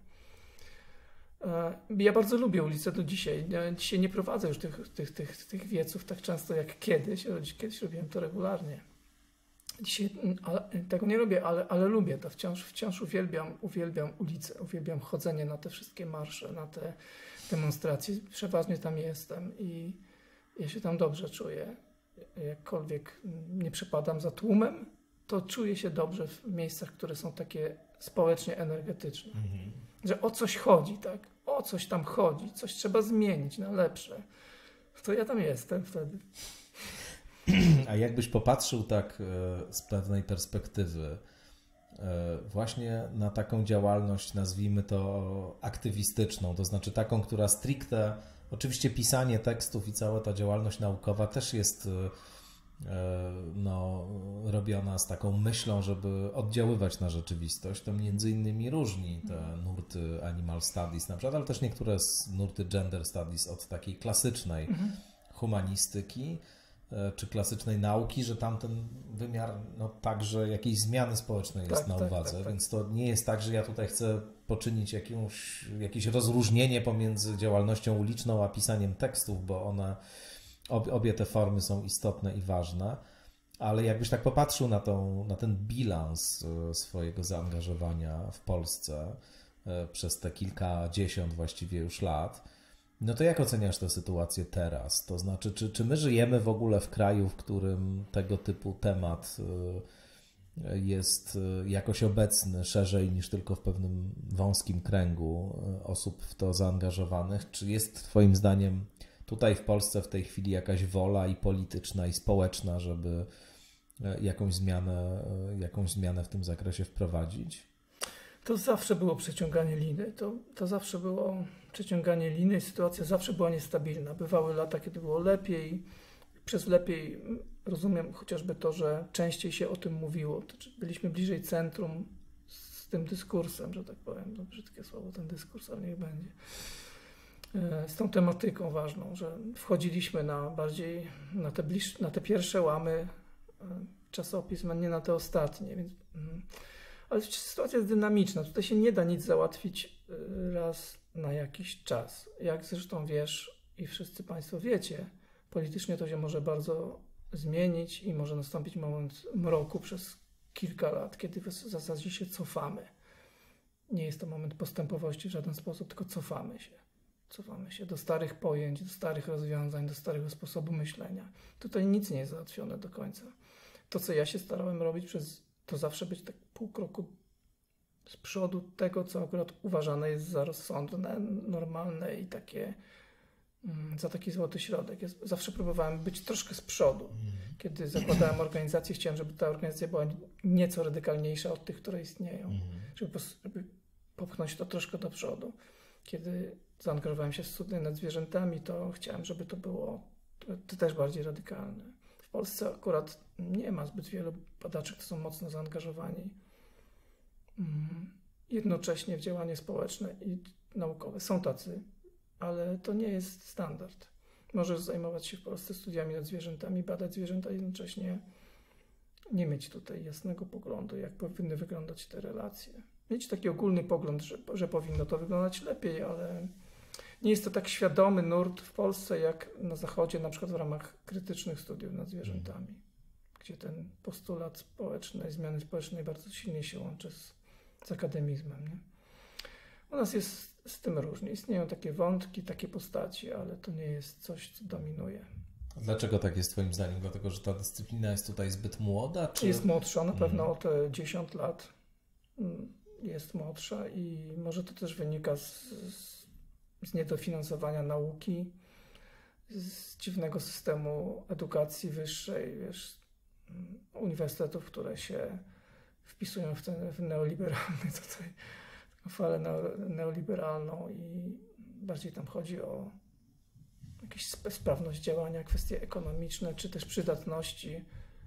Ja bardzo lubię ulicę do dzisiaj. Ja dzisiaj nie prowadzę już tych wieców tak często jak kiedyś. Kiedyś robiłem to regularnie. Dzisiaj tego nie robię, ale lubię to. Wciąż uwielbiam ulicę, uwielbiam chodzenie na te wszystkie marsze, na te demonstracje. Przeważnie tam jestem i ja się tam dobrze czuję. Jakkolwiek nie przepadam za tłumem, to czuję się dobrze w miejscach, które są takie społecznie energetyczne. Mhm. Że o coś chodzi, tak? O coś tam chodzi, coś trzeba zmienić na lepsze. To ja tam jestem wtedy. A jakbyś popatrzył tak z pewnej perspektywy właśnie na taką działalność, nazwijmy to aktywistyczną, to znaczy taką, która stricte, oczywiście pisanie tekstów i cała ta działalność naukowa też jest robiona z taką myślą, żeby oddziaływać na rzeczywistość, to między innymi różni te nurty Animal Studies na przykład, ale też niektóre nurty Gender Studies od takiej klasycznej humanistyki czy klasycznej nauki, że tamten wymiar także jakiejś zmiany społecznej jest na uwadze, tak. Więc to nie jest tak, że ja tutaj chcę poczynić jakieś rozróżnienie pomiędzy działalnością uliczną a pisaniem tekstów, bo obie te formy są istotne i ważne, ale jakbyś tak popatrzył na ten bilans swojego zaangażowania w Polsce przez te kilkadziesiąt właściwie już lat, no to jak oceniasz tę sytuację teraz? To znaczy, czy my żyjemy w ogóle w kraju, w którym tego typu temat jest jakoś obecny szerzej niż tylko w pewnym wąskim kręgu osób w to zaangażowanych? Czy jest twoim zdaniem tutaj w Polsce w tej chwili jakaś wola i polityczna, i społeczna, żeby jakąś zmianę w tym zakresie wprowadzić? To zawsze było przeciąganie liny. To zawsze było przeciąganie liny i sytuacja zawsze była niestabilna. Bywały lata, kiedy było lepiej. Przez lepiej rozumiem chociażby to, że częściej się o tym mówiło. Byliśmy bliżej centrum z tym dyskursem, że tak powiem. To brzydkie słowo, ten dyskurs, ale niech będzie. Z tą tematyką ważną, że wchodziliśmy bardziej na te pierwsze łamy czasopism, a nie na te ostatnie. Więc, ale sytuacja jest dynamiczna. Tutaj się nie da nic załatwić raz na jakiś czas. Jak zresztą wiesz i wszyscy Państwo wiecie, politycznie to się może bardzo zmienić i może nastąpić moment mroku przez kilka lat, kiedy w zasadzie się cofamy. Nie jest to moment postępowości w żaden sposób, tylko cofamy się. Cofamy się do starych pojęć, do starych rozwiązań, do starego sposobu myślenia. Tutaj nic nie jest załatwione do końca. To, co ja się starałem robić, to zawsze być tak pół kroku z przodu tego, co akurat uważane jest za rozsądne, normalne i takie za taki złoty środek. Ja zawsze próbowałem być troszkę z przodu. Kiedy zakładałem organizację, chciałem, żeby ta organizacja była nieco radykalniejsza od tych, które istnieją. Żeby popchnąć to troszkę do przodu. Kiedy zaangażowałem się w studia nad zwierzętami, to chciałem, żeby to było to też bardziej radykalne. W Polsce akurat nie ma zbyt wielu badaczy, którzy są mocno zaangażowani jednocześnie w działanie społeczne i naukowe. Są tacy, ale to nie jest standard. Możesz zajmować się w Polsce studiami nad zwierzętami, badać zwierzęta, jednocześnie nie mieć tutaj jasnego poglądu, jak powinny wyglądać te relacje. Mieć taki ogólny pogląd, że powinno to wyglądać lepiej, ale nie jest to tak świadomy nurt w Polsce, jak na Zachodzie, na przykład w ramach krytycznych studiów nad zwierzętami, gdzie ten postulat społeczny, zmiany społecznej bardzo silnie się łączy z akademizmem. Nie? U nas jest z tym różnie. Istnieją takie wątki, takie postaci, ale to nie jest coś, co dominuje. Dlaczego tak jest twoim zdaniem? Dlatego, że ta dyscyplina jest tutaj zbyt młoda? Czy... Jest młodsza, na pewno o te 10 lat jest młodsza i może to też wynika z niedofinansowania nauki, z dziwnego systemu edukacji wyższej, wiesz, uniwersytetów, które się wpisują w neoliberalny tutaj falę neoliberalną i bardziej tam chodzi o jakąś sprawność działania, kwestie ekonomiczne, czy też przydatności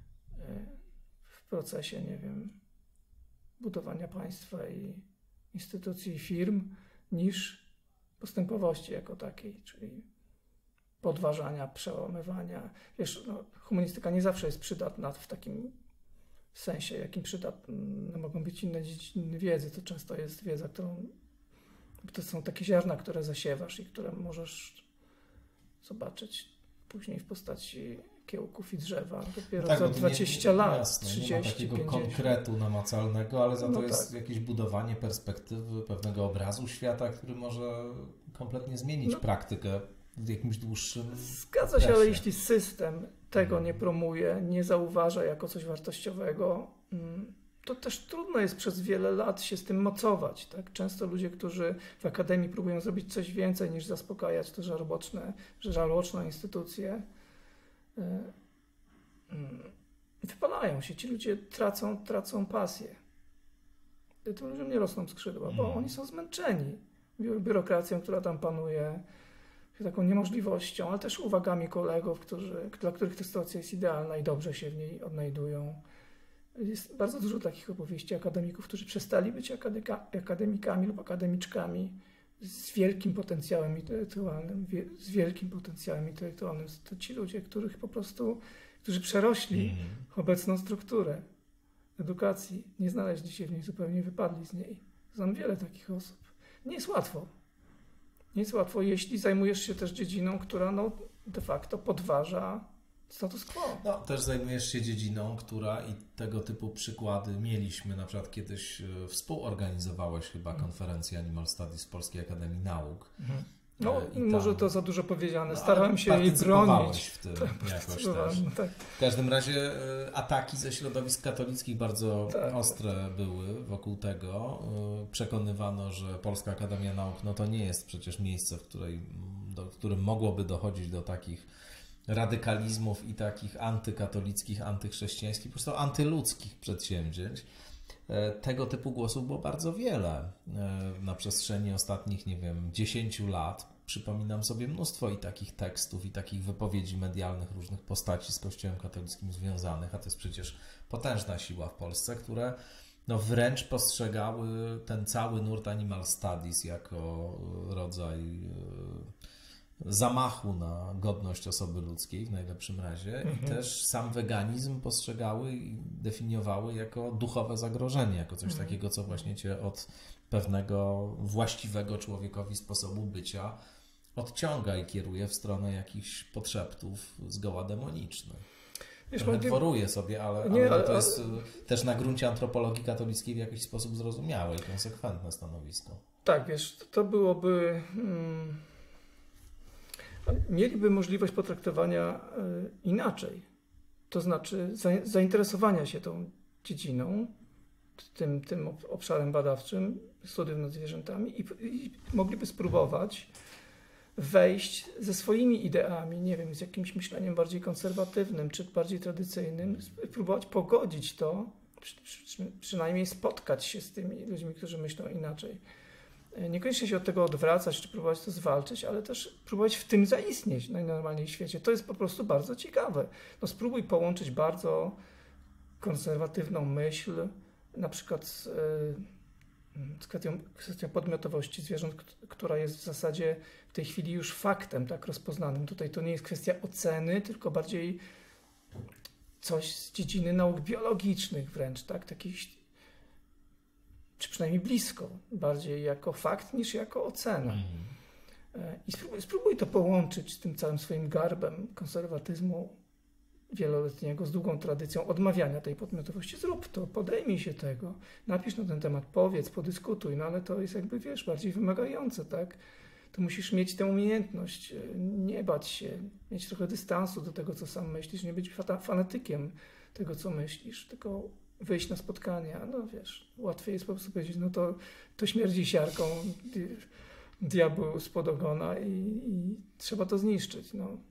w procesie, nie wiem, budowania państwa i instytucji i firm, niż postępowości jako takiej, czyli podważania, przełamywania. Wiesz, humanistyka nie zawsze jest przydatna w takim sensie, jakim przydatne mogą być inne dziedziny wiedzy. To często jest wiedza, to są takie ziarna, które zasiewasz i które możesz zobaczyć później w postaci kiełków i drzewa. Dopiero tak, za 20 lat, jasne, 30, nie ma takiego 50. konkretu namacalnego, ale za to jest tak. jakieś budowanie perspektywy, pewnego obrazu świata, który może kompletnie zmienić praktykę w jakimś dłuższym Zgadza się, ale jeśli system tego nie promuje, nie zauważa jako coś wartościowego, to też trudno jest przez wiele lat się z tym mocować. Tak? Często ludzie, którzy w akademii próbują zrobić coś więcej niż zaspokajać te żarłoczne instytucje, wypalają się. Ci ludzie tracą pasję. Tym ludziom nie rosną skrzydła, bo oni są zmęczeni biurokracją, która tam panuje, taką niemożliwością, ale też uwagami kolegów, dla których ta sytuacja jest idealna i dobrze się w niej odnajdują. Jest bardzo dużo takich opowieści akademików, którzy przestali być akademikami lub akademiczkami z wielkim potencjałem intelektualnym. To ci ludzie, którzy przerośli obecną strukturę edukacji, nie znaleźli się w niej, zupełnie wypadli z niej. Znam wiele takich osób. Nie jest łatwo. Nie jest łatwo, jeśli zajmujesz się też dziedziną, która de facto podważa status quo. No, też zajmujesz się dziedziną, która i tego typu przykłady mieliśmy. Na przykład kiedyś współorganizowałeś chyba konferencję Animal Studies w Polskiej Akademii Nauk. No, może to za dużo powiedziane. No, starałem się jej bronić. W tym jakoś też. Tak. W każdym razie ataki ze środowisk katolickich bardzo ostre były wokół tego. Przekonywano, że Polska Akademia Nauk no to nie jest przecież miejsce, w którym mogłoby dochodzić do takich radykalizmów i takich antykatolickich, antychrześcijańskich, po prostu antyludzkich przedsięwzięć. Tego typu głosów było bardzo wiele na przestrzeni ostatnich, 10 lat. Przypominam sobie mnóstwo i takich tekstów, i takich wypowiedzi medialnych różnych postaci z Kościołem katolickim związanych, a to jest przecież potężna siła w Polsce, które wręcz postrzegały ten cały nurt Animal Studies jako rodzaj zamachu na godność osoby ludzkiej w najlepszym razie i też sam weganizm postrzegały i definiowały jako duchowe zagrożenie, jako coś takiego, co właśnie cię od pewnego właściwego człowiekowi sposobu bycia odciąga i kieruje w stronę jakichś potrzeptów zgoła demonicznych. Dworuję sobie, ale to jest też na gruncie antropologii katolickiej w jakiś sposób zrozumiałe i konsekwentne stanowisko. Tak, wiesz, to byłoby... Mieliby możliwość potraktowania inaczej. To znaczy zainteresowania się tą dziedziną, tym obszarem badawczym, studium nad zwierzętami i mogliby spróbować wejść ze swoimi ideami, nie wiem, z jakimś myśleniem bardziej konserwatywnym czy bardziej tradycyjnym, spróbować pogodzić to, przynajmniej spotkać się z tymi ludźmi, którzy myślą inaczej. Niekoniecznie się od tego odwracać, czy próbować to zwalczyć, ale też próbować w tym zaistnieć najnormalniej w świecie. To jest po prostu bardzo ciekawe. Spróbuj połączyć bardzo konserwatywną myśl, na przykład z kwestią podmiotowości zwierząt, która jest w zasadzie w tej chwili już faktem tak rozpoznanym. Tutaj to nie jest kwestia oceny, tylko bardziej coś z dziedziny nauk biologicznych wręcz, tak? Takich, czy przynajmniej blisko, bardziej jako fakt niż jako ocena. I spróbuj to połączyć z tym całym swoim garbem konserwatyzmu wieloletniego, z długą tradycją odmawiania tej podmiotowości. Zrób to, podejmij się tego, napisz na ten temat, powiedz, podyskutuj, ale to jest jakby, bardziej wymagające, tak? To musisz mieć tę umiejętność, nie bać się, mieć trochę dystansu do tego, co sam myślisz, nie być fanatykiem tego, co myślisz, tylko wyjść na spotkania, łatwiej jest po prostu powiedzieć, to śmierdzi siarką, diabeł spod ogona i trzeba to zniszczyć.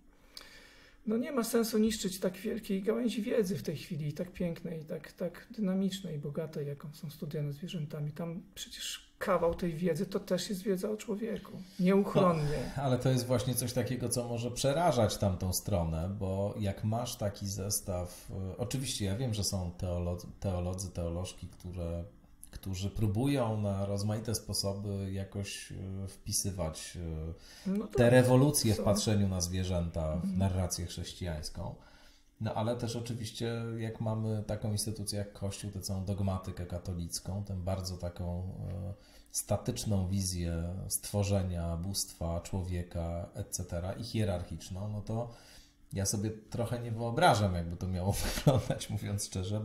Nie ma sensu niszczyć tak wielkiej gałęzi wiedzy w tej chwili, tak pięknej, tak dynamicznej, bogatej, jaką są studia nad zwierzętami. Tam przecież kawał tej wiedzy to też jest wiedza o człowieku, nieuchronnie. Ale to jest właśnie coś takiego, co może przerażać tamtą stronę, bo jak masz taki zestaw, oczywiście ja wiem, że są teolodzy, teolożki, którzy próbują na rozmaite sposoby jakoś wpisywać te rewolucje w patrzeniu na zwierzęta w narrację chrześcijańską. Ale też oczywiście jak mamy taką instytucję jak Kościół, tę całą dogmatykę katolicką, tę bardzo taką statyczną wizję stworzenia, bóstwa, człowieka, etc. i hierarchiczną, to ja sobie trochę nie wyobrażam, jakby to miało wyglądać, mówiąc szczerze,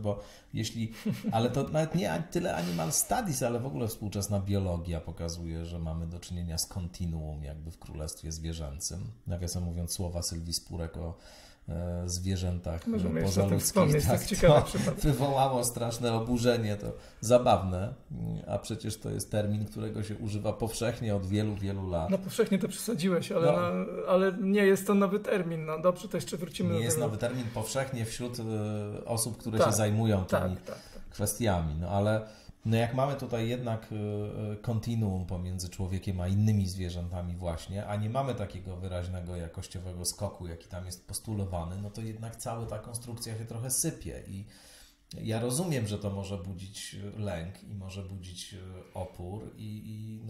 ale to nawet nie tyle Animal Studies, ale w ogóle współczesna biologia pokazuje, że mamy do czynienia z kontinuum jakby w królestwie zwierzęcym. Nawiasem mówiąc, słowa Sylwii Spurek o zwierzętach pozaludzkich, to wywołało straszne oburzenie, to zabawne, a przecież to jest termin, którego się używa powszechnie od wielu, wielu lat. Powszechnie to przesadziłeś, ale nie jest to nowy termin. Dobrze, to jeszcze wrócimy do tego. Nie jest nowy termin powszechnie wśród osób, które się zajmują tymi kwestiami, ale jak mamy tutaj jednak kontinuum pomiędzy człowiekiem a innymi zwierzętami właśnie, a nie mamy takiego wyraźnego jakościowego skoku, jaki tam jest postulowany, to jednak cała ta konstrukcja się trochę sypie i ja rozumiem, że to może budzić lęk i może budzić opór i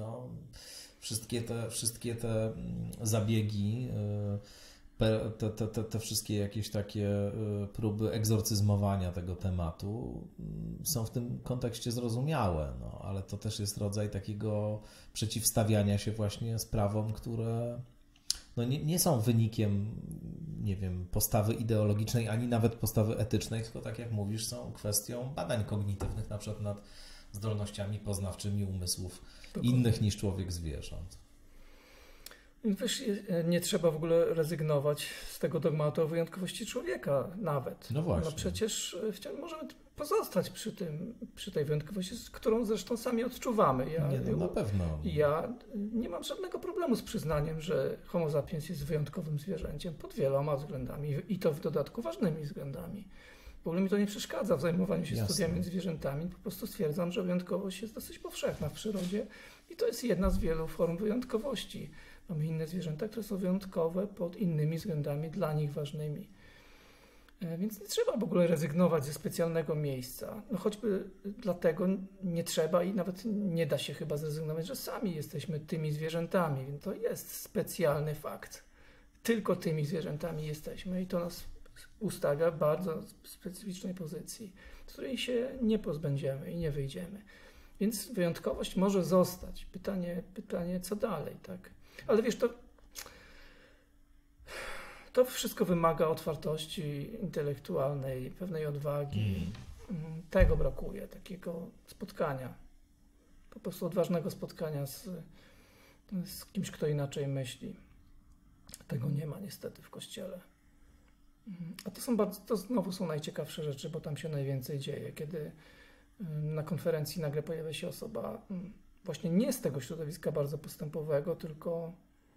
wszystkie te zabiegi, te wszystkie jakieś takie próby egzorcyzmowania tego tematu są w tym kontekście zrozumiałe, ale to też jest rodzaj takiego przeciwstawiania się właśnie sprawom, które nie są wynikiem, nie wiem, postawy ideologicznej, ani nawet postawy etycznej, tylko tak jak mówisz, są kwestią badań kognitywnych, na przykład nad zdolnościami poznawczymi umysłów innych niż człowiek zwierząt. Wiesz, nie trzeba w ogóle rezygnować z tego dogmatu o wyjątkowości człowieka nawet. No właśnie. No przecież możemy pozostać przy tej wyjątkowości, którą zresztą sami odczuwamy. Na pewno. Ja nie mam żadnego problemu z przyznaniem, że Homo sapiens jest wyjątkowym zwierzęciem pod wieloma względami i to w dodatku ważnymi względami. W ogóle mi to nie przeszkadza w zajmowaniu się studiami zwierzętami. Po prostu stwierdzam, że wyjątkowość jest dosyć powszechna w przyrodzie i to jest jedna z wielu form wyjątkowości. Mamy inne zwierzęta, które są wyjątkowe pod innymi względami dla nich ważnymi. Więc nie trzeba w ogóle rezygnować ze specjalnego miejsca. No choćby dlatego nie trzeba i nawet nie da się chyba zrezygnować, że sami jesteśmy tymi zwierzętami. Więc to jest specjalny fakt. Tylko tymi zwierzętami jesteśmy i to nas ustawia w bardzo specyficznej pozycji, z której się nie pozbędziemy i nie wyjdziemy. Więc wyjątkowość może zostać. Pytanie co dalej, tak? Ale wiesz, to wszystko wymaga otwartości intelektualnej, pewnej odwagi. Tego brakuje, takiego spotkania. Po prostu odważnego spotkania z kimś, kto inaczej myśli. Tego nie ma niestety w Kościele. A to znowu są najciekawsze rzeczy, bo tam się najwięcej dzieje, kiedy na konferencji nagle pojawia się osoba właśnie nie z tego środowiska bardzo postępowego, tylko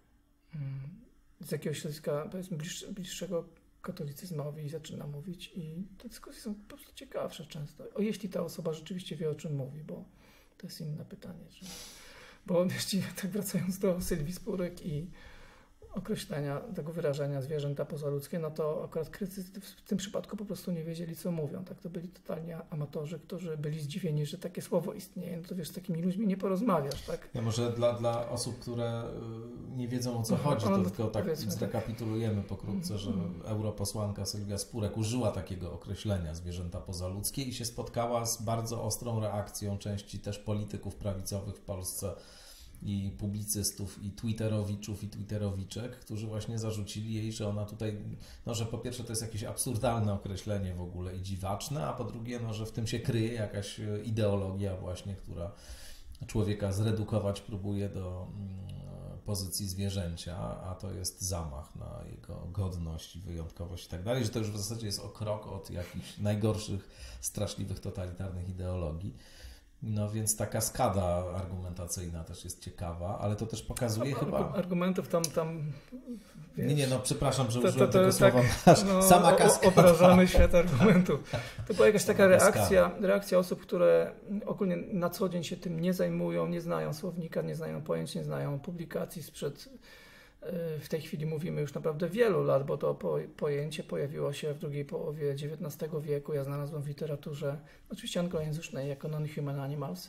z jakiegoś środowiska, powiedzmy, bliższego katolicyzmowi i zaczyna mówić i te dyskusje są po prostu ciekawsze często. Jeśli ta osoba rzeczywiście wie, o czym mówi, bo to jest inne pytanie. Bo właściwie tak wracając do Sylwii Spurek i określenia tego wyrażenia zwierzęta pozaludzkie, no to akurat krytycy w tym przypadku po prostu nie wiedzieli, co mówią. Tak, to byli totalnie amatorzy, którzy byli zdziwieni, że takie słowo istnieje. No to wiesz, z takimi ludźmi nie porozmawiasz, tak? Ja może dla osób, które nie wiedzą, o co chodzi, to tylko tak zrekapitulujemy pokrótce, że europosłanka Sylwia Spurek użyła takiego określenia zwierzęta pozaludzkie i się spotkała z bardzo ostrą reakcją części też polityków prawicowych w Polsce, i publicystów, i twitterowiczów, i twitterowiczek, którzy właśnie zarzucili jej, że ona tutaj, no że po pierwsze to jest jakieś absurdalne określenie w ogóle i dziwaczne, a po drugie, no że w tym się kryje jakaś ideologia właśnie, która człowieka zredukować próbuje do pozycji zwierzęcia, a to jest zamach na jego godność i wyjątkowość i tak dalej, że to już w zasadzie jest o krok od jakichś najgorszych, straszliwych, totalitarnych ideologii. No więc ta kaskada argumentacyjna też jest ciekawa, ale to też pokazuje chyba... Argumentów tam wiesz, Nie, no przepraszam, że użyłem tego słowa. Sama kaskada. Obrażamy świat argumentów. To była jakaś taka reakcja osób, które ogólnie na co dzień się tym nie zajmują, nie znają słownika, nie znają pojęć, nie znają publikacji sprzed... W tej chwili mówimy już naprawdę wielu lat, bo to pojęcie pojawiło się w drugiej połowie XIX wieku. Ja znalazłem w literaturze, oczywiście anglojęzycznej, jako non-human animals.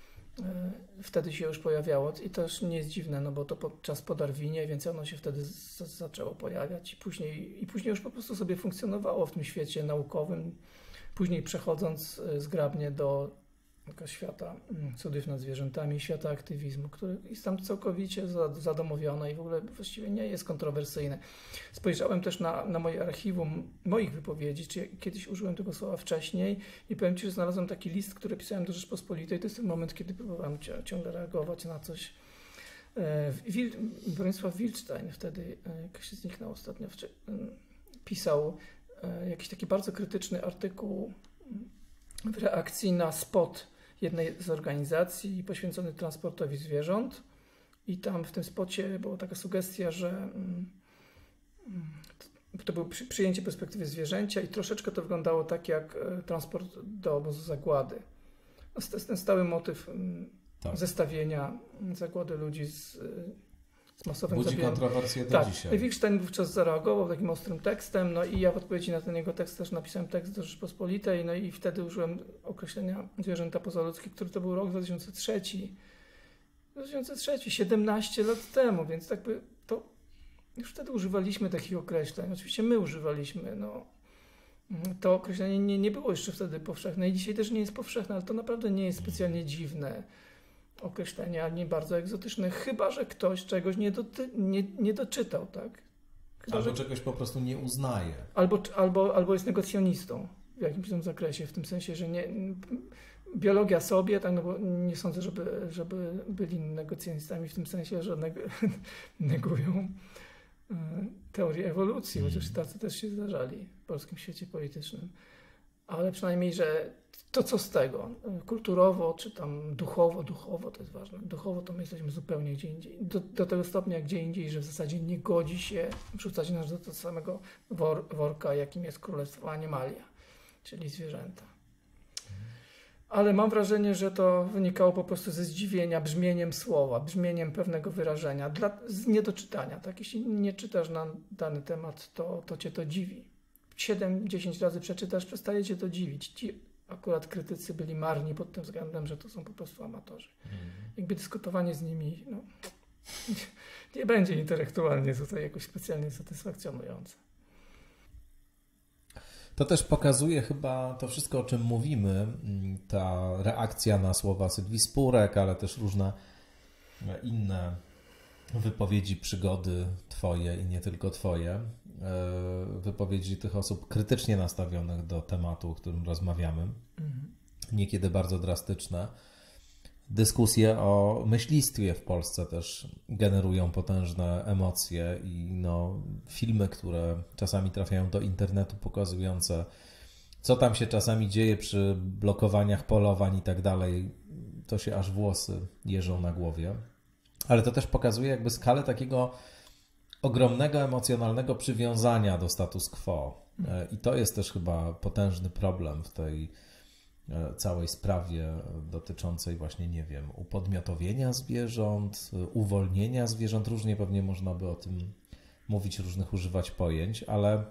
Wtedy się już pojawiało i to już nie jest dziwne, no bo to czas po Darwinie, więc ono się wtedy zaczęło pojawiać i później już po prostu sobie funkcjonowało w tym świecie naukowym. Później przechodząc zgrabnie do świata cudów nad zwierzętami, świata aktywizmu, który jest tam całkowicie zadomowiony i w ogóle właściwie nie jest kontrowersyjny. Spojrzałem też na moje archiwum moich wypowiedzi, czy kiedyś użyłem tego słowa wcześniej i powiem Ci, że znalazłem taki list, który pisałem do Rzeczpospolitej. To jest ten moment, kiedy próbowałem ciągle reagować na coś. Bronisław Wilczstein wtedy, jak się zniknął ostatnio, pisał jakiś taki bardzo krytyczny artykuł w reakcji na spot jednej z organizacji poświęcony transportowi zwierząt i tam w tym spocie była taka sugestia, że to było przyjęcie perspektywy zwierzęcia i troszeczkę to wyglądało tak jak transport do obozu zagłady. No, to jest ten stały motyw zestawienia zagłady ludzi z masowym budzi zabijaniem. kontrowersje do dzisiaj. Wilczstein wówczas zareagował takim ostrym tekstem, no i ja w odpowiedzi na ten jego tekst też napisałem tekst do Rzeczpospolitej, no i wtedy użyłem określenia zwierzęta pozaludzkie, który to był rok 2003. 17 lat temu, więc jakby to już wtedy używaliśmy takich określeń. Oczywiście my używaliśmy, no. To określenie nie było jeszcze wtedy powszechne i dzisiaj też nie jest powszechne, ale to naprawdę nie jest specjalnie dziwne. określenie ani bardzo egzotyczne, chyba że ktoś czegoś nie doczytał, tak? Chyba, albo że czegoś po prostu nie uznaje. Albo jest negocjonistą w jakimś tam zakresie, w tym sensie, że biologia sobie, tak, no bo nie sądzę, żeby byli negocjonistami w tym sensie, że negują teorię ewolucji, chociaż tacy też się zdarzali w polskim świecie politycznym. Ale przynajmniej, że to co z tego, kulturowo czy tam duchowo to jest ważne. Duchowo to my jesteśmy zupełnie gdzie indziej. Do tego stopnia gdzie indziej, że w zasadzie nie godzi się wrzucać nas do tego samego worka, jakim jest królestwo Animalia, czyli zwierzęta. Ale mam wrażenie, że to wynikało po prostu ze zdziwienia brzmieniem słowa, brzmieniem pewnego wyrażenia, z niedoczytania. Tak? Jeśli nie czytasz na dany temat, to cię to dziwi. 7-10 razy przeczytasz, przestaje cię to dziwić. Ci akurat krytycy byli marni pod tym względem, że to są po prostu amatorzy. Jakby dyskutowanie z nimi nie będzie intelektualnie tutaj jakoś specjalnie satysfakcjonujące. To też pokazuje chyba to wszystko, o czym mówimy, ta reakcja na słowa Sylwii Spurek, ale też różne inne wypowiedzi, przygody twoje i nie tylko twoje, wypowiedzi tych osób krytycznie nastawionych do tematu, o którym rozmawiamy, niekiedy bardzo drastyczne. Dyskusje o myślistwie w Polsce też generują potężne emocje i filmy, które czasami trafiają do internetu, pokazujące, co tam się czasami dzieje przy blokowaniach polowań i tak dalej, to się aż włosy jeżą na głowie. Ale to też pokazuje jakby skalę takiego ogromnego emocjonalnego przywiązania do status quo. I to jest też chyba potężny problem w tej całej sprawie dotyczącej właśnie, nie wiem, upodmiotowienia zwierząt, uwolnienia zwierząt. Różnie pewnie można by o tym mówić, różnych używać pojęć, ale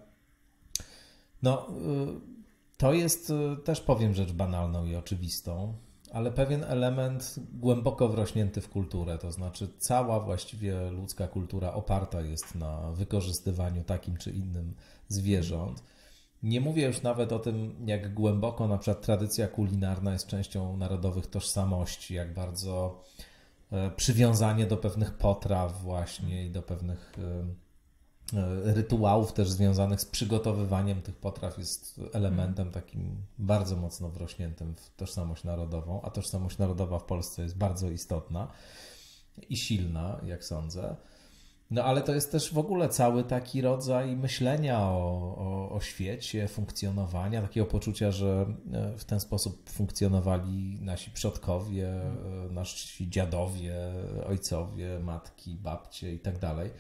to jest też, powiem, rzecz banalną i oczywistą, ale pewien element głęboko wrośnięty w kulturę, to znaczy cała właściwie ludzka kultura oparta jest na wykorzystywaniu takim czy innym zwierząt. Nie mówię już nawet o tym, jak głęboko na przykład tradycja kulinarna jest częścią narodowych tożsamości, jak bardzo przywiązanie do pewnych potraw właśnie i do pewnych rytuałów też związanych z przygotowywaniem tych potraw jest elementem takim bardzo mocno wrośniętym w tożsamość narodową, a tożsamość narodowa w Polsce jest bardzo istotna i silna, jak sądzę. Ale to jest też w ogóle cały taki rodzaj myślenia o świecie, funkcjonowania, takiego poczucia, że w ten sposób funkcjonowali nasi przodkowie, nasi dziadowie, ojcowie, matki, babcie i tak dalej.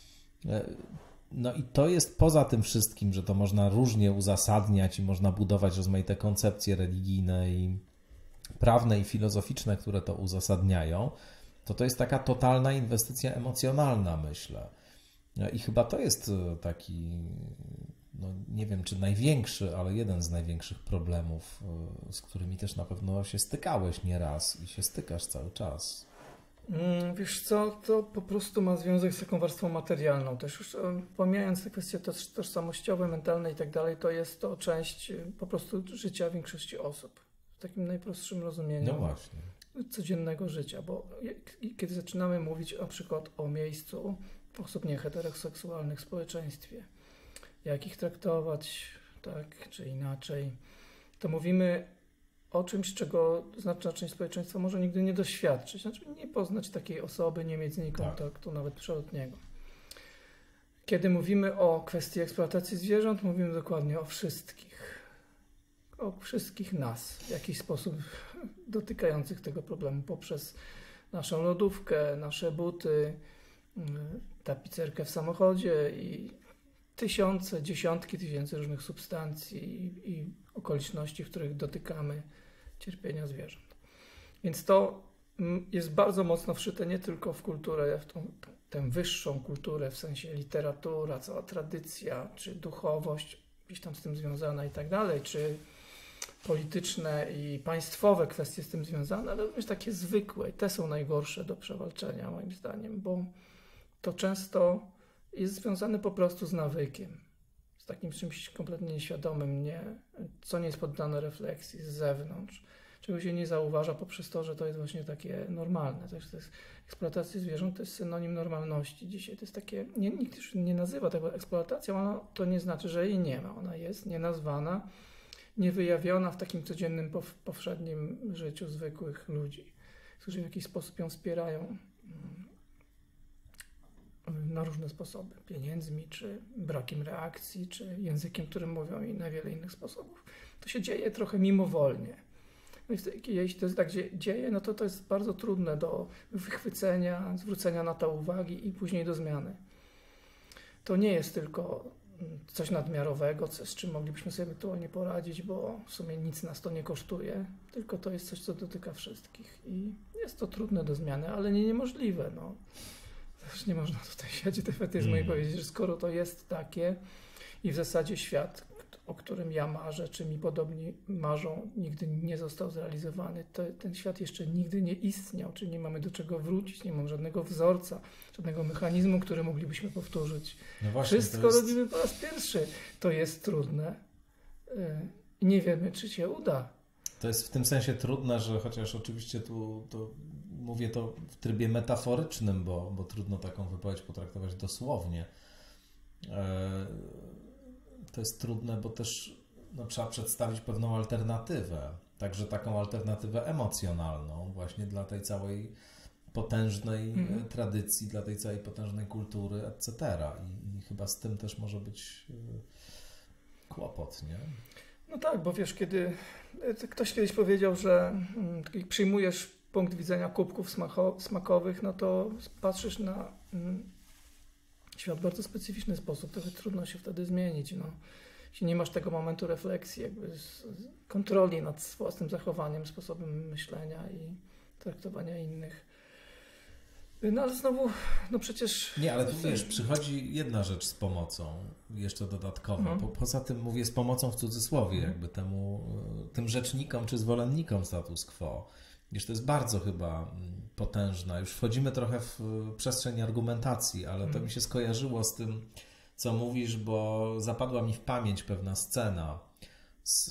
I to jest poza tym wszystkim, że to można różnie uzasadniać i można budować rozmaite koncepcje religijne i prawne i filozoficzne, które to uzasadniają, to jest taka totalna inwestycja emocjonalna, myślę. I chyba to jest taki, nie wiem czy największy, ale jeden z największych problemów, z którymi też na pewno się stykałeś nieraz i się stykasz cały czas. Wiesz co, to po prostu ma związek z taką warstwą materialną. Też już pomijając te kwestie tożsamościowe, mentalne i tak dalej, to jest to część po prostu życia większości osób. W takim najprostszym rozumieniu. No właśnie. Codziennego życia, bo kiedy zaczynamy mówić na przykład o miejscu osób nieheteroseksualnych w społeczeństwie, jak ich traktować tak czy inaczej, to mówimy o czymś, czego znaczna część społeczeństwa może nigdy nie doświadczyć, znaczy nie poznać takiej osoby, nie mieć z niej kontaktu, nawet przelotniego. Kiedy mówimy o kwestii eksploatacji zwierząt, mówimy dokładnie o wszystkich nas, w jakiś sposób dotykających tego problemu poprzez naszą lodówkę, nasze buty, tapicerkę w samochodzie i dziesiątki tysięcy różnych substancji i okoliczności, w których dotykamy cierpienia zwierząt. Więc to jest bardzo mocno wszyte nie tylko w kulturę, w tę wyższą kulturę, w sensie literatura, cała tradycja, czy duchowość gdzieś tam z tym związana i tak dalej, czy polityczne i państwowe kwestie z tym związane, ale również takie zwykłe. I te są najgorsze do przewalczenia moim zdaniem, bo to często jest związane po prostu z nawykiem, z takim czymś kompletnie nieświadomym, co nie jest poddane refleksji z zewnątrz. czego się nie zauważa poprzez to, że to jest właśnie takie normalne. Także to jest, eksploatacja zwierząt to jest synonim normalności dzisiaj. To jest takie, nikt już nie nazywa tego eksploatacją, ale to nie znaczy, że jej nie ma. Ona jest nienazwana, niewyjawiona w takim codziennym, powszednim życiu zwykłych ludzi, którzy w jakiś sposób ją wspierają na różne sposoby. Pieniędzmi, czy brakiem reakcji, czy językiem, którym mówią i na wiele innych sposobów. To się dzieje trochę mimowolnie. No i jeśli to jest tak dzieje, no to jest bardzo trudne do wychwycenia, zwrócenia na to uwagi i później do zmiany. To nie jest tylko coś nadmiarowego, z czym moglibyśmy sobie ewentualnie poradzić, bo w sumie nic nas to nie kosztuje, tylko to jest coś, co dotyka wszystkich. I jest to trudne do zmiany, ale nie niemożliwe. No. Też nie można tutaj siedzieć defetyzmu i powiedzieć, że skoro to jest takie i w zasadzie świat, o którym ja marzę, czy mi podobni marzą, nigdy nie został zrealizowany, to ten świat jeszcze nigdy nie istniał, czyli nie mamy do czego wrócić, nie mamy żadnego wzorca, żadnego mechanizmu, który moglibyśmy powtórzyć. No właśnie, wszystko robimy po raz pierwszy. To jest trudne i nie wiemy, czy się uda. To jest w tym sensie trudne, że chociaż oczywiście tu mówię to w trybie metaforycznym, bo trudno taką wypowiedź potraktować dosłownie. To jest trudne, bo też trzeba przedstawić pewną alternatywę, także taką alternatywę emocjonalną właśnie dla tej całej potężnej tradycji, dla tej całej potężnej kultury, etc. I chyba z tym też może być kłopot, nie? No tak, bo wiesz, kiedy ktoś kiedyś powiedział, że przyjmujesz punkt widzenia kubków smakowych, no to patrzysz na świat w bardzo specyficzny sposób, trochę trudno się wtedy zmienić. No. Jeśli nie masz tego momentu refleksji, jakby kontroli nad własnym zachowaniem, sposobem myślenia i traktowania innych. No ale znowu, no przecież... Nie, ale tu wiesz, przychodzi jedna rzecz z pomocą, jeszcze dodatkowo. Poza tym mówię z pomocą w cudzysłowie, jakby tym rzecznikom czy zwolennikom status quo. Wiesz, to jest bardzo chyba potężna. Już wchodzimy trochę w przestrzeń argumentacji, ale to mi się skojarzyło z tym, co mówisz, bo zapadła mi w pamięć pewna scena z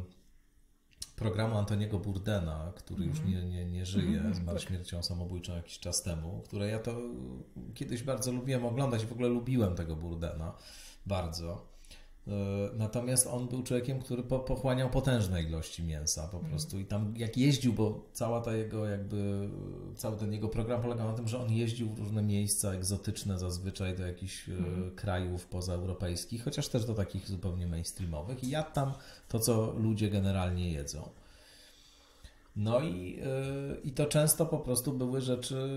programu Antoniego Bourdena, który już nie żyje, zmarł śmiercią samobójczą jakiś czas temu, które ja to kiedyś bardzo lubiłem oglądać i w ogóle lubiłem tego Bourdena bardzo. Natomiast on był człowiekiem, który pochłaniał potężne ilości mięsa po prostu i tam jak jeździł, bo cały ten jego program polegał na tym, że on jeździł w różne miejsca egzotyczne zazwyczaj do jakichś krajów pozaeuropejskich, chociaż też do takich zupełnie mainstreamowych i jadł tam to, co ludzie generalnie jedzą. No i to często po prostu były rzeczy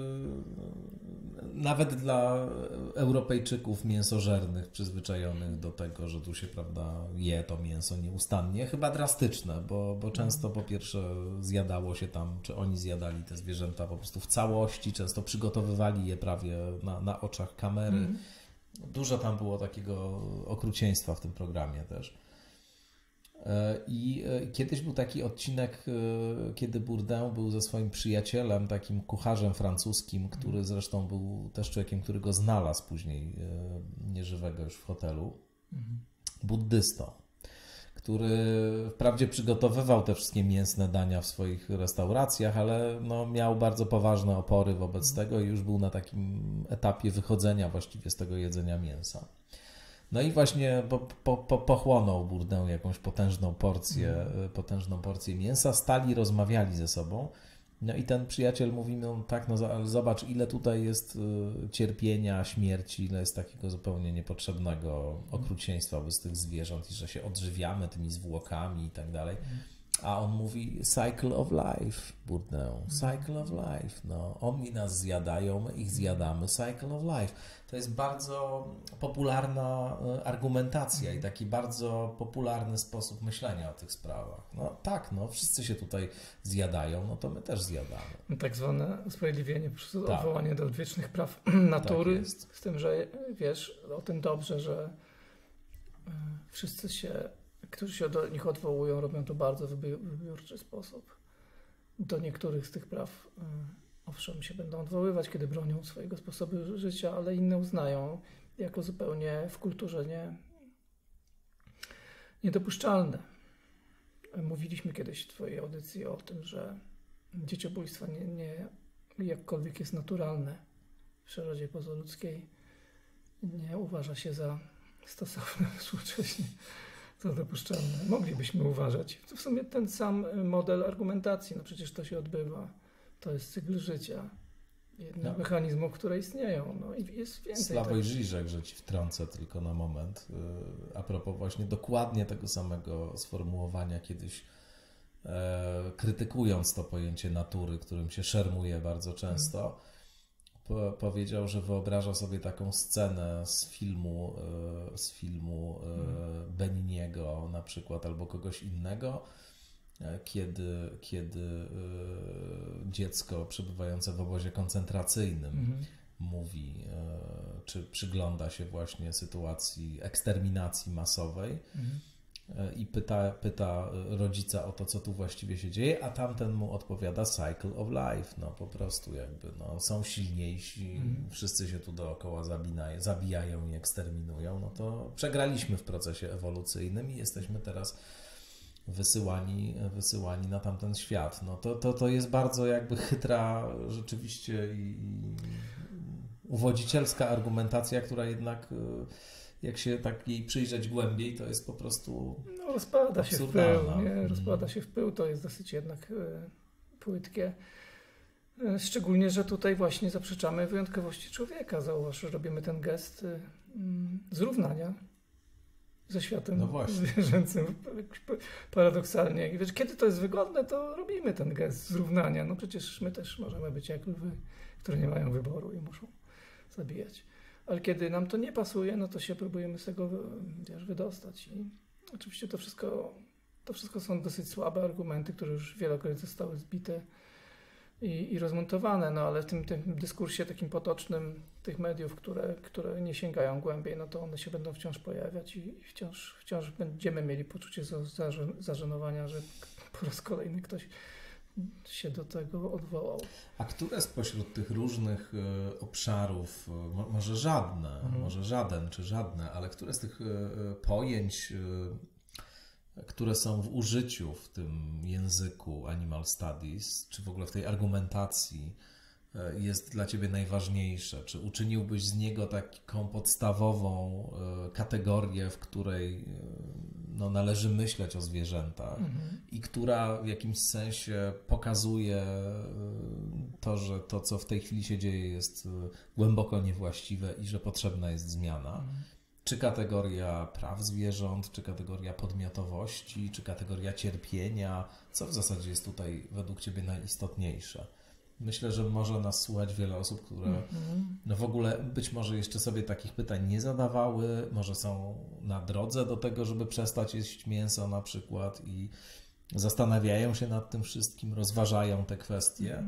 nawet dla Europejczyków mięsożernych, przyzwyczajonych do tego, że tu się, prawda, je to mięso nieustannie, chyba drastyczne, bo często po pierwsze zjadało się tam, czy oni zjadali te zwierzęta po prostu w całości, często przygotowywali je prawie na oczach kamery. Dużo tam było takiego okrucieństwa w tym programie też. I kiedyś był taki odcinek, kiedy Bourdain był ze swoim przyjacielem, takim kucharzem francuskim, który zresztą był też człowiekiem, który go znalazł później, nieżywego już w hotelu, buddystą, który wprawdzie przygotowywał te wszystkie mięsne dania w swoich restauracjach, ale miał bardzo poważne opory wobec tego i już był na takim etapie wychodzenia właściwie z tego jedzenia mięsa. No i właśnie pochłonął Bourdain jakąś potężną porcję mięsa, stali, rozmawiali ze sobą. No i ten przyjaciel mówi, ale zobacz, ile tutaj jest cierpienia, śmierci, ile jest takiego zupełnie niepotrzebnego okrucieństwa wobec tych zwierząt i że się odżywiamy tymi zwłokami i tak dalej. A on mówi cycle of life, Bourdain, cycle of life. No, oni nas zjadają, my ich zjadamy, cycle of life. To jest bardzo popularna argumentacja i taki bardzo popularny sposób myślenia o tych sprawach. No tak, wszyscy się tutaj zjadają, to my też zjadamy. Tak zwane usprawiedliwienie przez odwołanie do odwiecznych praw natury, tak jest. Z tym, że wiesz o tym dobrze, że wszyscy którzy się do nich odwołują, robią to bardzo wybiórczy sposób. Do niektórych z tych praw owszem się będą odwoływać, kiedy bronią swojego sposobu życia, ale inne uznają jako zupełnie w kulturze niedopuszczalne. Mówiliśmy kiedyś w twojej audycji o tym, że dzieciobójstwo nie jakkolwiek jest naturalne w przyrodzie pozoludzkiej, nie uważa się za stosowne współcześnie, to dopuszczalne. Moglibyśmy uważać. To w sumie ten sam model argumentacji, no przecież to się odbywa. To jest cykl życia. Jednych mechanizmów, które istnieją. No i jest więcej. Sławoj Żyżek, że ci wtrącę tylko na moment. A propos właśnie dokładnie tego samego sformułowania kiedyś, krytykując to pojęcie natury, którym się szermuje bardzo często, powiedział, że wyobraża sobie taką scenę z filmu Beniniego na przykład, albo kogoś innego, kiedy dziecko przebywające w obozie koncentracyjnym mówi, czy przygląda się właśnie sytuacji eksterminacji masowej i pyta rodzica o to, co tu właściwie się dzieje, a tamten mu odpowiada cycle of life, no po prostu jakby, no, są silniejsi, wszyscy się tu dookoła zabijają i eksterminują, no to przegraliśmy w procesie ewolucyjnym i jesteśmy teraz wysyłani na tamten świat. No to jest bardzo jakby chytra rzeczywiście i uwodzicielska argumentacja, która jednak, jak się tak jej przyjrzeć głębiej, to jest po prostu rozpada absurdalna. się w pył, nie? Rozpada się w pył, to jest dosyć jednak płytkie. Szczególnie, że tutaj właśnie zaprzeczamy wyjątkowości człowieka. Zauważ, że robimy ten gest zrównania ze światem zwierzęcym. Paradoksalnie. I wiesz, kiedy to jest wygodne, to robimy ten gest zrównania. No przecież my też możemy być jak lwy, które nie mają wyboru i muszą zabijać. Ale kiedy nam to nie pasuje, no to się próbujemy z tego, wydostać. I oczywiście to wszystko są dosyć słabe argumenty, które już wielokrotnie zostały zbite i rozmontowane, no ale w tym dyskursie takim potocznym tych mediów, które nie sięgają głębiej, no to one się będą wciąż pojawiać i wciąż będziemy mieli poczucie zażenowania, że po raz kolejny ktoś się do tego odwołał. A które spośród tych różnych obszarów, może żaden czy żadne, ale które z tych pojęć, które są w użyciu w tym języku Animal Studies, czy w ogóle w tej argumentacji, jest dla Ciebie najważniejsze? Czy uczyniłbyś z niego taką podstawową kategorię, w której należy myśleć o zwierzętach i która w jakimś sensie pokazuje to, że to, co w tej chwili się dzieje, jest głęboko niewłaściwe i że potrzebna jest zmiana? Czy kategoria praw zwierząt, czy kategoria podmiotowości, czy kategoria cierpienia? Co w zasadzie jest tutaj według Ciebie najistotniejsze? Myślę, że może nas słuchać wiele osób, które w ogóle być może jeszcze sobie takich pytań nie zadawały, może są na drodze do tego, żeby przestać jeść mięso na przykład i zastanawiają się nad tym wszystkim, rozważają te kwestie.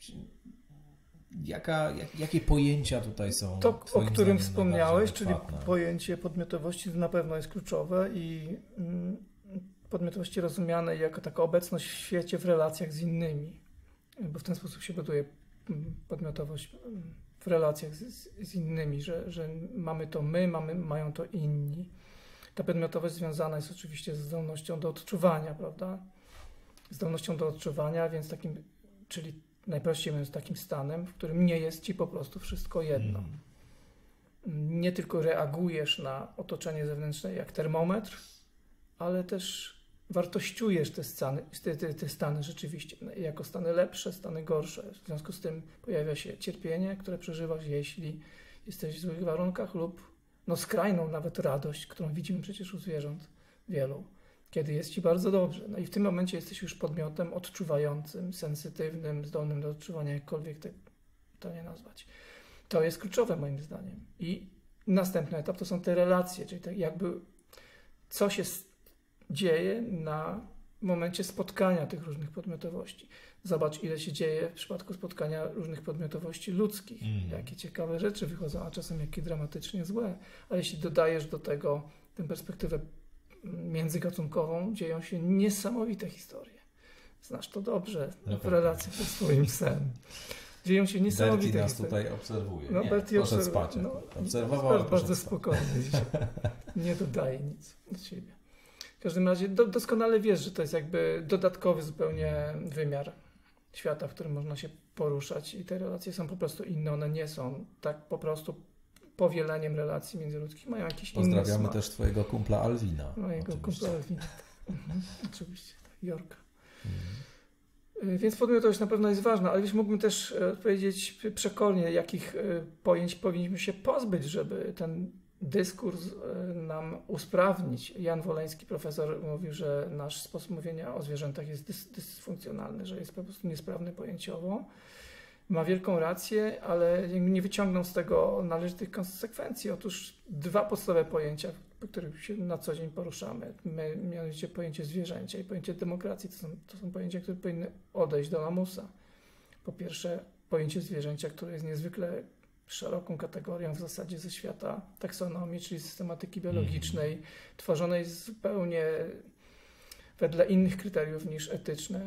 Jakie pojęcia tutaj są? To, o którym wspomniałeś, czyli pojęcie podmiotowości, na pewno jest kluczowe i podmiotowości rozumianej jako taka obecność w świecie w relacjach z innymi, bo w ten sposób się buduje podmiotowość w relacjach z innymi, że mamy to my, mają to inni. Ta podmiotowość związana jest oczywiście ze zdolnością do odczuwania, prawda? Zdolnością do odczuwania, więc czyli najprościej mówiąc takim stanem, w którym nie jest ci po prostu wszystko jedno. Nie tylko reagujesz na otoczenie zewnętrzne jak termometr, ale też wartościujesz te stany rzeczywiście jako stany lepsze, stany gorsze. W związku z tym pojawia się cierpienie, które przeżywasz, jeśli jesteś w złych warunkach, lub skrajną nawet radość, którą widzimy przecież u zwierząt wielu, kiedy jest ci bardzo dobrze. No i w tym momencie jesteś już podmiotem odczuwającym, sensytywnym, zdolnym do odczuwania, jakkolwiek to nie nazwać. To jest kluczowe moim zdaniem. I następny etap to są te relacje, czyli tak jakby co się dzieje na momencie spotkania tych różnych podmiotowości. Zobacz, ile się dzieje w przypadku spotkania różnych podmiotowości ludzkich. Jakie ciekawe rzeczy wychodzą, a czasem jakie dramatycznie złe. A jeśli dodajesz do tego tę perspektywę międzygatunkową, dzieją się niesamowite historie. Znasz to dobrze w relacji ze swoim psem. Dzieją się niesamowite Bertie nas historie. tutaj obserwuje. Poszedł spać. Obserwował, bardzo spokojnie dzisiaj. Nie dodaje nic od siebie. każdym razie doskonale wiesz, że to jest jakby dodatkowy zupełnie wymiar świata, w którym można się poruszać i te relacje są po prostu inne, one nie są tak po prostu powieleniem relacji międzyludzkich, mają jakiś inny Pozdrawiamy smak. też twojego kumpla Alwina. Mojego kumpla Alwina. Oczywiście, tak. Jorka. Więc podmiotowość na pewno jest ważna, ale mógłbym też powiedzieć przekornie, jakich pojęć powinniśmy się pozbyć, żeby ten dyskurs nam usprawnić. Jan Woleński, profesor, mówił, że nasz sposób mówienia o zwierzętach jest dysfunkcjonalny, że jest po prostu niesprawny pojęciowo. Ma wielką rację, ale nie wyciągnął z tego należytych konsekwencji. Otóż dwa podstawowe pojęcia, po których się na co dzień poruszamy, mianowicie pojęcie zwierzęcia i pojęcie demokracji, to są pojęcia, które powinny odejść do lamusa. Po pierwsze, pojęcie zwierzęcia, które jest niezwykle szeroką kategorią w zasadzie ze świata taksonomii, czyli systematyki biologicznej, tworzonej zupełnie wedle innych kryteriów niż etyczne,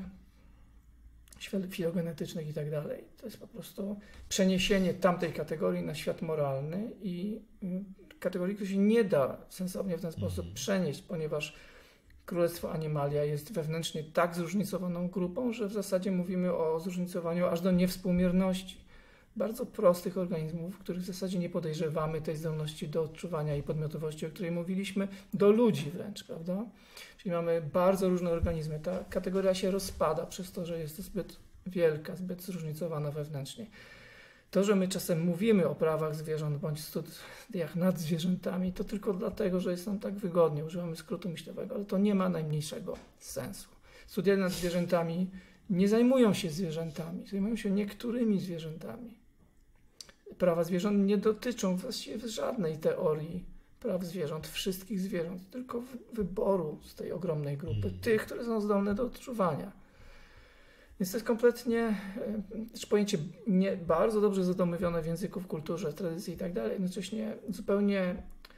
filogenetycznych i tak dalej. To jest po prostu przeniesienie tamtej kategorii na świat moralny i kategorii, której się nie da sensownie w ten sposób przenieść, ponieważ Królestwo Animalia jest wewnętrznie tak zróżnicowaną grupą, że w zasadzie mówimy o zróżnicowaniu aż do niewspółmierności. Bardzo prostych organizmów, których w zasadzie nie podejrzewamy tej zdolności do odczuwania i podmiotowości, o której mówiliśmy, do ludzi wręcz, prawda? Czyli mamy bardzo różne organizmy. Ta kategoria się rozpada przez to, że jest zbyt wielka, zbyt zróżnicowana wewnętrznie. To, że my czasem mówimy o prawach zwierząt bądź studiach nad zwierzętami, to tylko dlatego, że jest nam tak wygodnie, używamy skrótu myślowego, ale to nie ma najmniejszego sensu. Studia nad zwierzętami nie zajmują się zwierzętami, zajmują się niektórymi zwierzętami. Prawa zwierząt nie dotyczą właściwie żadnej teorii praw zwierząt, wszystkich zwierząt, tylko wyboru z tej ogromnej grupy, tych, które są zdolne do odczuwania. Więc to jest kompletnie pojęcie nie bardzo dobrze zadomowione w języku, w kulturze, tradycji i tak dalej, jednocześnie zupełnie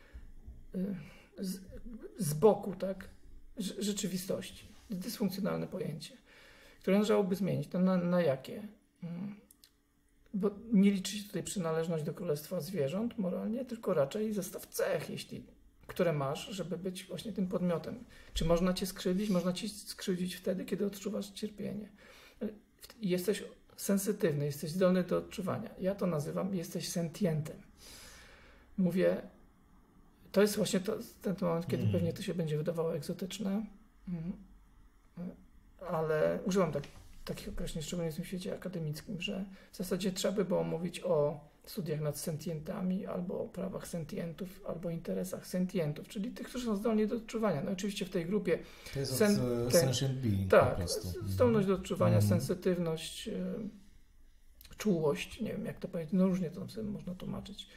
z boku, tak, rzeczywistości. Dysfunkcjonalne pojęcie, które należałoby zmienić. To na jakie? Bo nie liczy się tutaj przynależność do królestwa zwierząt moralnie, tylko raczej zestaw cech, które masz, żeby być właśnie tym podmiotem. Czy można cię skrzywdzić? Można cię skrzywdzić wtedy, kiedy odczuwasz cierpienie. Jesteś sensytywny, jesteś zdolny do odczuwania. Ja to nazywam, jesteś sentientem. Mówię, to jest właśnie ten moment, kiedy pewnie to się będzie wydawało egzotyczne, ale używam takich określeń, szczególnie w tym świecie akademickim, że w zasadzie trzeba by było mówić o studiach nad sentientami, albo o prawach sentientów, albo interesach sentientów, czyli tych, którzy są zdolni do odczuwania. No oczywiście w tej grupie... To jest sentient being tak, po prostu. zdolność do odczuwania, sensytywność, czułość, nie wiem jak to powiedzieć, no różnie to sobie można tłumaczyć.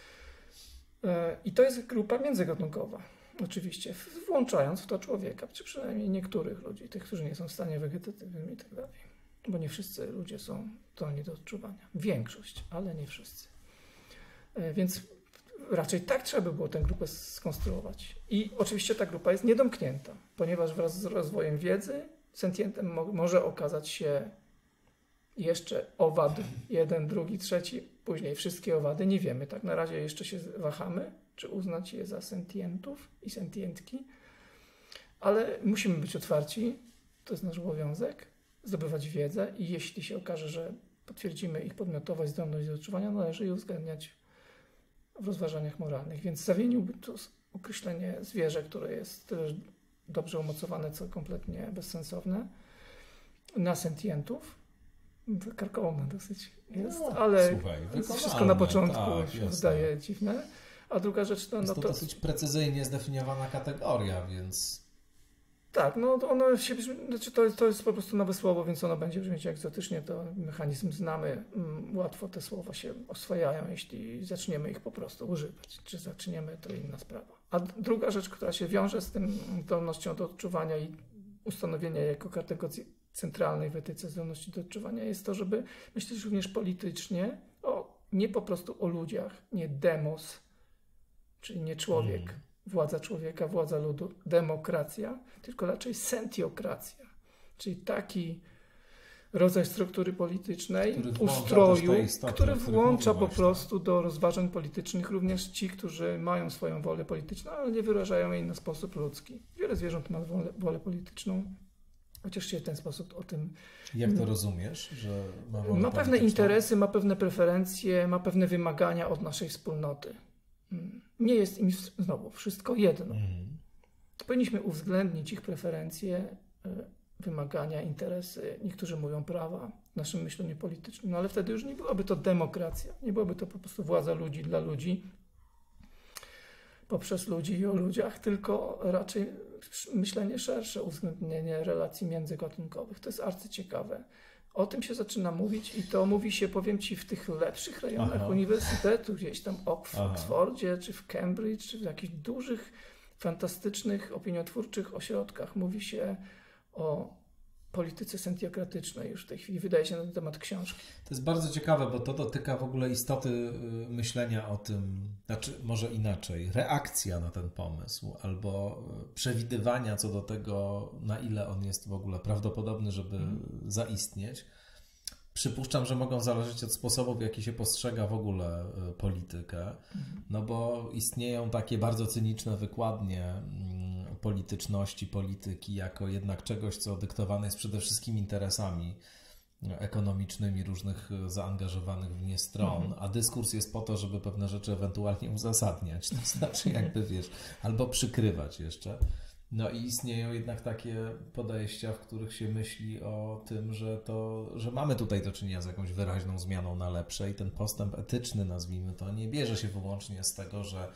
I to jest grupa międzygatunkowa, oczywiście, włączając w to człowieka, czy przynajmniej niektórych ludzi, tych, którzy nie są w stanie wegetatywnym i tak dalej. Bo nie wszyscy ludzie są zdolni do odczuwania. Większość, ale nie wszyscy. Więc raczej tak trzeba by było tę grupę skonstruować. I oczywiście ta grupa jest niedomknięta, ponieważ wraz z rozwojem wiedzy sentientem może okazać się jeszcze owad, jeden, drugi, trzeci, później wszystkie owady. Nie wiemy, tak na razie jeszcze się wahamy, czy uznać je za sentientów i sentientki, ale musimy być otwarci, to jest nasz obowiązek, zdobywać wiedzę i jeśli się okaże, że potwierdzimy ich podmiotowość, zdolność do odczuwania, należy je uwzględniać w rozważaniach moralnych. Więc zamieniłbym tu określenie zwierzę, które jest tyle dobrze umocowane, co kompletnie bezsensowne, na sentientów. Karkołomne dosyć jest, ale słuchaj, wszystko na początku się wydaje dziwne. A druga rzecz to... Jest to dosyć precyzyjnie zdefiniowana kategoria, więc... Tak, no ono się, znaczy to jest po prostu nowe słowo, więc ono będzie brzmieć egzotycznie, to mechanizm znamy, łatwo te słowa się oswajają, jeśli zaczniemy ich po prostu używać. Czy zaczniemy, to inna sprawa. A druga rzecz, która się wiąże z tym zdolnością do odczuwania i ustanowienia jako kategorii centralnej w etyce zdolności do odczuwania jest to, żeby myśleć również politycznie, nie po prostu o ludziach, nie demos, czyli nie człowiek, władza człowieka, władza ludu, demokracja, tylko raczej sentiokracja, czyli taki rodzaj struktury politycznej, Który włącza ustroju, też te istoty, który o których włącza po mówiłeś, prostu do rozważań politycznych również ci, którzy mają swoją wolę polityczną, ale nie wyrażają jej na sposób ludzki. Wiele zwierząt ma wolę polityczną, chociaż się w ten sposób o tym... Jak to rozumiesz, że ma wolę Ma pewne polityczną? interesy, ma pewne preferencje, ma pewne wymagania od naszej wspólnoty. Nie jest im znowu wszystko jedno. Powinniśmy uwzględnić ich preferencje, wymagania, interesy, niektórzy mówią prawa w naszym myśleniu politycznym, no ale wtedy już nie byłaby to demokracja, nie byłaby to po prostu władza ludzi dla ludzi, poprzez ludzi i o ludziach, tylko raczej myślenie szersze, uwzględnienie relacji międzygatunkowych. To jest arcyciekawe. O tym się zaczyna mówić i to mówi się, powiem Ci, w tych lepszych rejonach uniwersytetu, gdzieś tam w Oxfordzie, czy w Cambridge, czy w jakichś dużych, fantastycznych, opiniotwórczych ośrodkach. Mówi się o polityce sentiokratycznej już w tej chwili. Wydaje się na ten temat książki. To jest bardzo ciekawe, bo to dotyka w ogóle istoty myślenia o tym, znaczy może inaczej, reakcja na ten pomysł albo przewidywania co do tego, na ile on jest w ogóle prawdopodobny, żeby zaistnieć. Przypuszczam, że mogą zależeć od sposobu, w jaki się postrzega w ogóle politykę, no bo istnieją takie bardzo cyniczne wykładnie polityczności, polityki jako jednak czegoś, co dyktowane jest przede wszystkim interesami ekonomicznymi różnych zaangażowanych w nie stron, a dyskurs jest po to, żeby pewne rzeczy ewentualnie uzasadniać, to znaczy jakby wiesz, albo przykrywać jeszcze. No i istnieją jednak takie podejścia, w których się myśli o tym, że mamy tutaj do czynienia z jakąś wyraźną zmianą na lepsze i ten postęp etyczny, nazwijmy to, nie bierze się wyłącznie z tego, że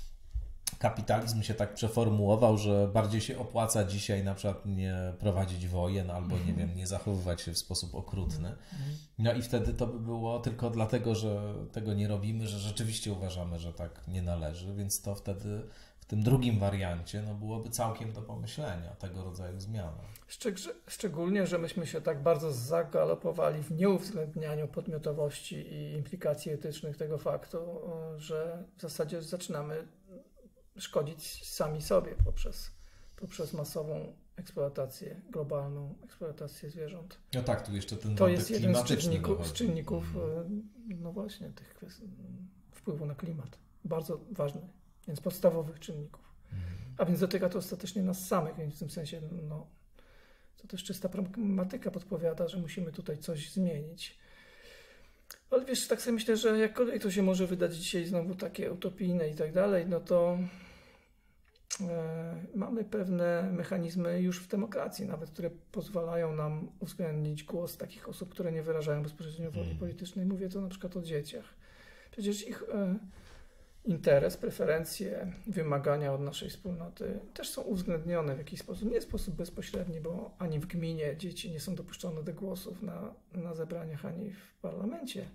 kapitalizm się tak przeformułował, że bardziej się opłaca dzisiaj na przykład nie prowadzić wojen albo nie wiem, nie zachowywać się w sposób okrutny. No i wtedy to by było tylko dlatego, że tego nie robimy, że rzeczywiście uważamy, że tak nie należy, więc to wtedy w tym drugim wariancie no byłoby całkiem do pomyślenia tego rodzaju zmiana. Szczególnie, że myśmy się tak bardzo zagalopowali w nieuwzględnianiu podmiotowości i implikacji etycznych tego faktu, że w zasadzie zaczynamy szkodzić sami sobie poprzez masową eksploatację, globalną eksploatację zwierząt. No tak, tu jeszcze ten to jest jeden z czynników no właśnie, tych wpływu na klimat. Bardzo ważny, więc podstawowych czynników. A więc dotyka to ostatecznie nas samych, więc w tym sensie no, to też czysta pragmatyka podpowiada, że musimy tutaj coś zmienić. Ale wiesz, tak sobie myślę, że jakkolwiek to się może wydać dzisiaj znowu takie utopijne i tak dalej, no to mamy pewne mechanizmy już w demokracji nawet, które pozwalają nam uwzględnić głos takich osób, które nie wyrażają bezpośrednio woli politycznej. Mówię to na przykład o dzieciach. Przecież ich interes, preferencje, wymagania od naszej wspólnoty też są uwzględnione w jakiś sposób. Nie w sposób bezpośredni, bo ani w gminie dzieci nie są dopuszczone do głosów na zebraniach, ani w parlamencie.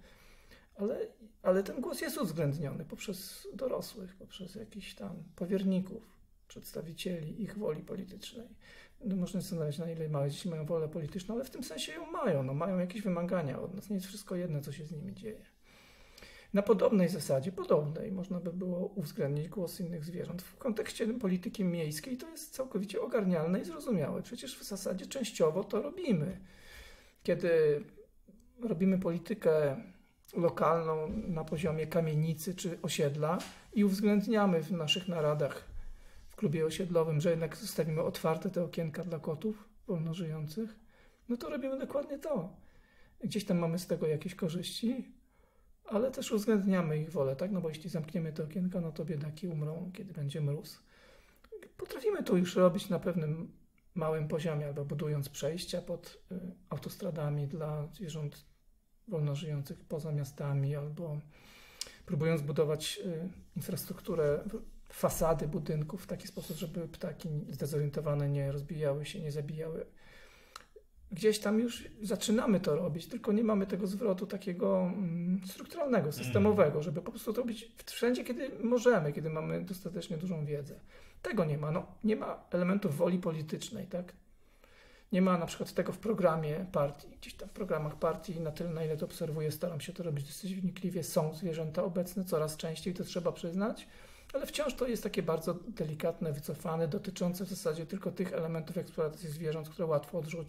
Ale ten głos jest uwzględniony poprzez dorosłych, poprzez jakichś tam powierników, przedstawicieli ich woli politycznej. No, można się zastanawiać, na ile małe dzieci mają wolę polityczną, ale w tym sensie ją mają. No, mają jakieś wymagania od nas. Nie jest wszystko jedno, co się z nimi dzieje. Na podobnej zasadzie, można by było uwzględnić głos innych zwierząt. W kontekście polityki miejskiej to jest całkowicie ogarnialne i zrozumiałe. Przecież w zasadzie częściowo to robimy. Kiedy robimy politykę lokalną na poziomie kamienicy czy osiedla i uwzględniamy w naszych naradach w klubie osiedlowym, że jednak zostawimy otwarte te okienka dla kotów wolno żyjących, no to robimy dokładnie to. Gdzieś tam mamy z tego jakieś korzyści, ale też uwzględniamy ich wolę, tak? No bo jeśli zamkniemy te okienka, no to biedaki umrą, kiedy będzie mróz. Potrafimy to już robić na pewnym małym poziomie, albo budując przejścia pod autostradami dla zwierząt wolno żyjących poza miastami, albo próbując budować infrastrukturę, fasady budynków w taki sposób, żeby ptaki zdezorientowane nie rozbijały się, nie zabijały. Gdzieś tam już zaczynamy to robić, tylko nie mamy tego zwrotu takiego strukturalnego, systemowego, żeby po prostu to robić wszędzie, kiedy możemy, kiedy mamy dostatecznie dużą wiedzę. Tego nie ma. No, nie ma elementów woli politycznej, tak? Nie ma na przykład tego w programie partii. Gdzieś tam w programach partii, na tyle, na ile to obserwuję, staram się to robić dosyć wnikliwie. Są zwierzęta obecne coraz częściej, to trzeba przyznać, ale wciąż to jest takie bardzo delikatne, wycofane, dotyczące w zasadzie tylko tych elementów eksploatacji zwierząt, które łatwo odrzucić.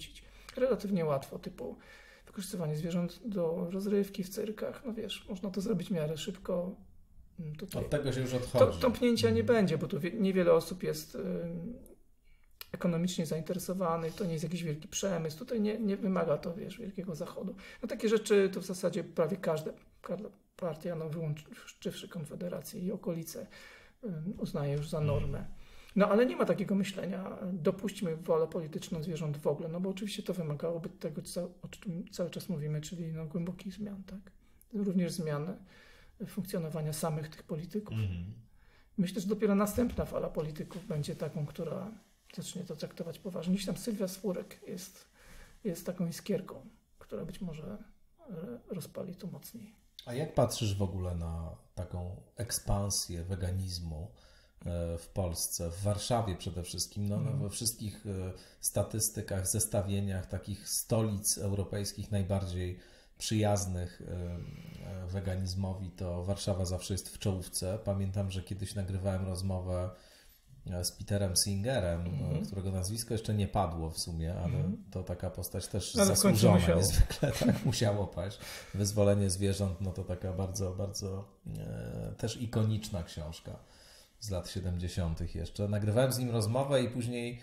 relatywnie łatwo, typu wykorzystywanie zwierząt do rozrywki w cyrkach. No wiesz, można to zrobić w miarę szybko. Tutaj od tego się już odchodzi. Tąpnięcia nie będzie, bo tu niewiele osób jest ekonomicznie zainteresowanych, to nie jest jakiś wielki przemysł, tutaj nie wymaga to, wiesz, wielkiego zachodu. No takie rzeczy to w zasadzie prawie każda partia, no wyłączywszy Konfederację i okolice, uznaje już za normę. No ale nie ma takiego myślenia, dopuśćmy wolę polityczną zwierząt w ogóle, no bo oczywiście to wymagałoby tego, o czym cały czas mówimy, czyli no, głębokich zmian, tak? Również zmian funkcjonowania samych tych polityków. Myślę, że dopiero następna fala polityków będzie taką, która zacznie to traktować poważnie. Gdzieś tam Sylwia Spurek jest taką iskierką, która być może rozpali to mocniej. A jak patrzysz w ogóle na taką ekspansję weganizmu w Polsce, w Warszawie przede wszystkim, no we wszystkich statystykach, zestawieniach takich stolic europejskich najbardziej przyjaznych weganizmowi, to Warszawa zawsze jest w czołówce. Pamiętam, że kiedyś nagrywałem rozmowę z Peterem Singerem, którego nazwisko jeszcze nie padło w sumie, ale to taka postać też zasłużona niezwykle, tak, musiało paść. Wyzwolenie zwierząt, no to taka bardzo, bardzo też ikoniczna książka z lat 70. jeszcze. Nagrywałem z nim rozmowę i później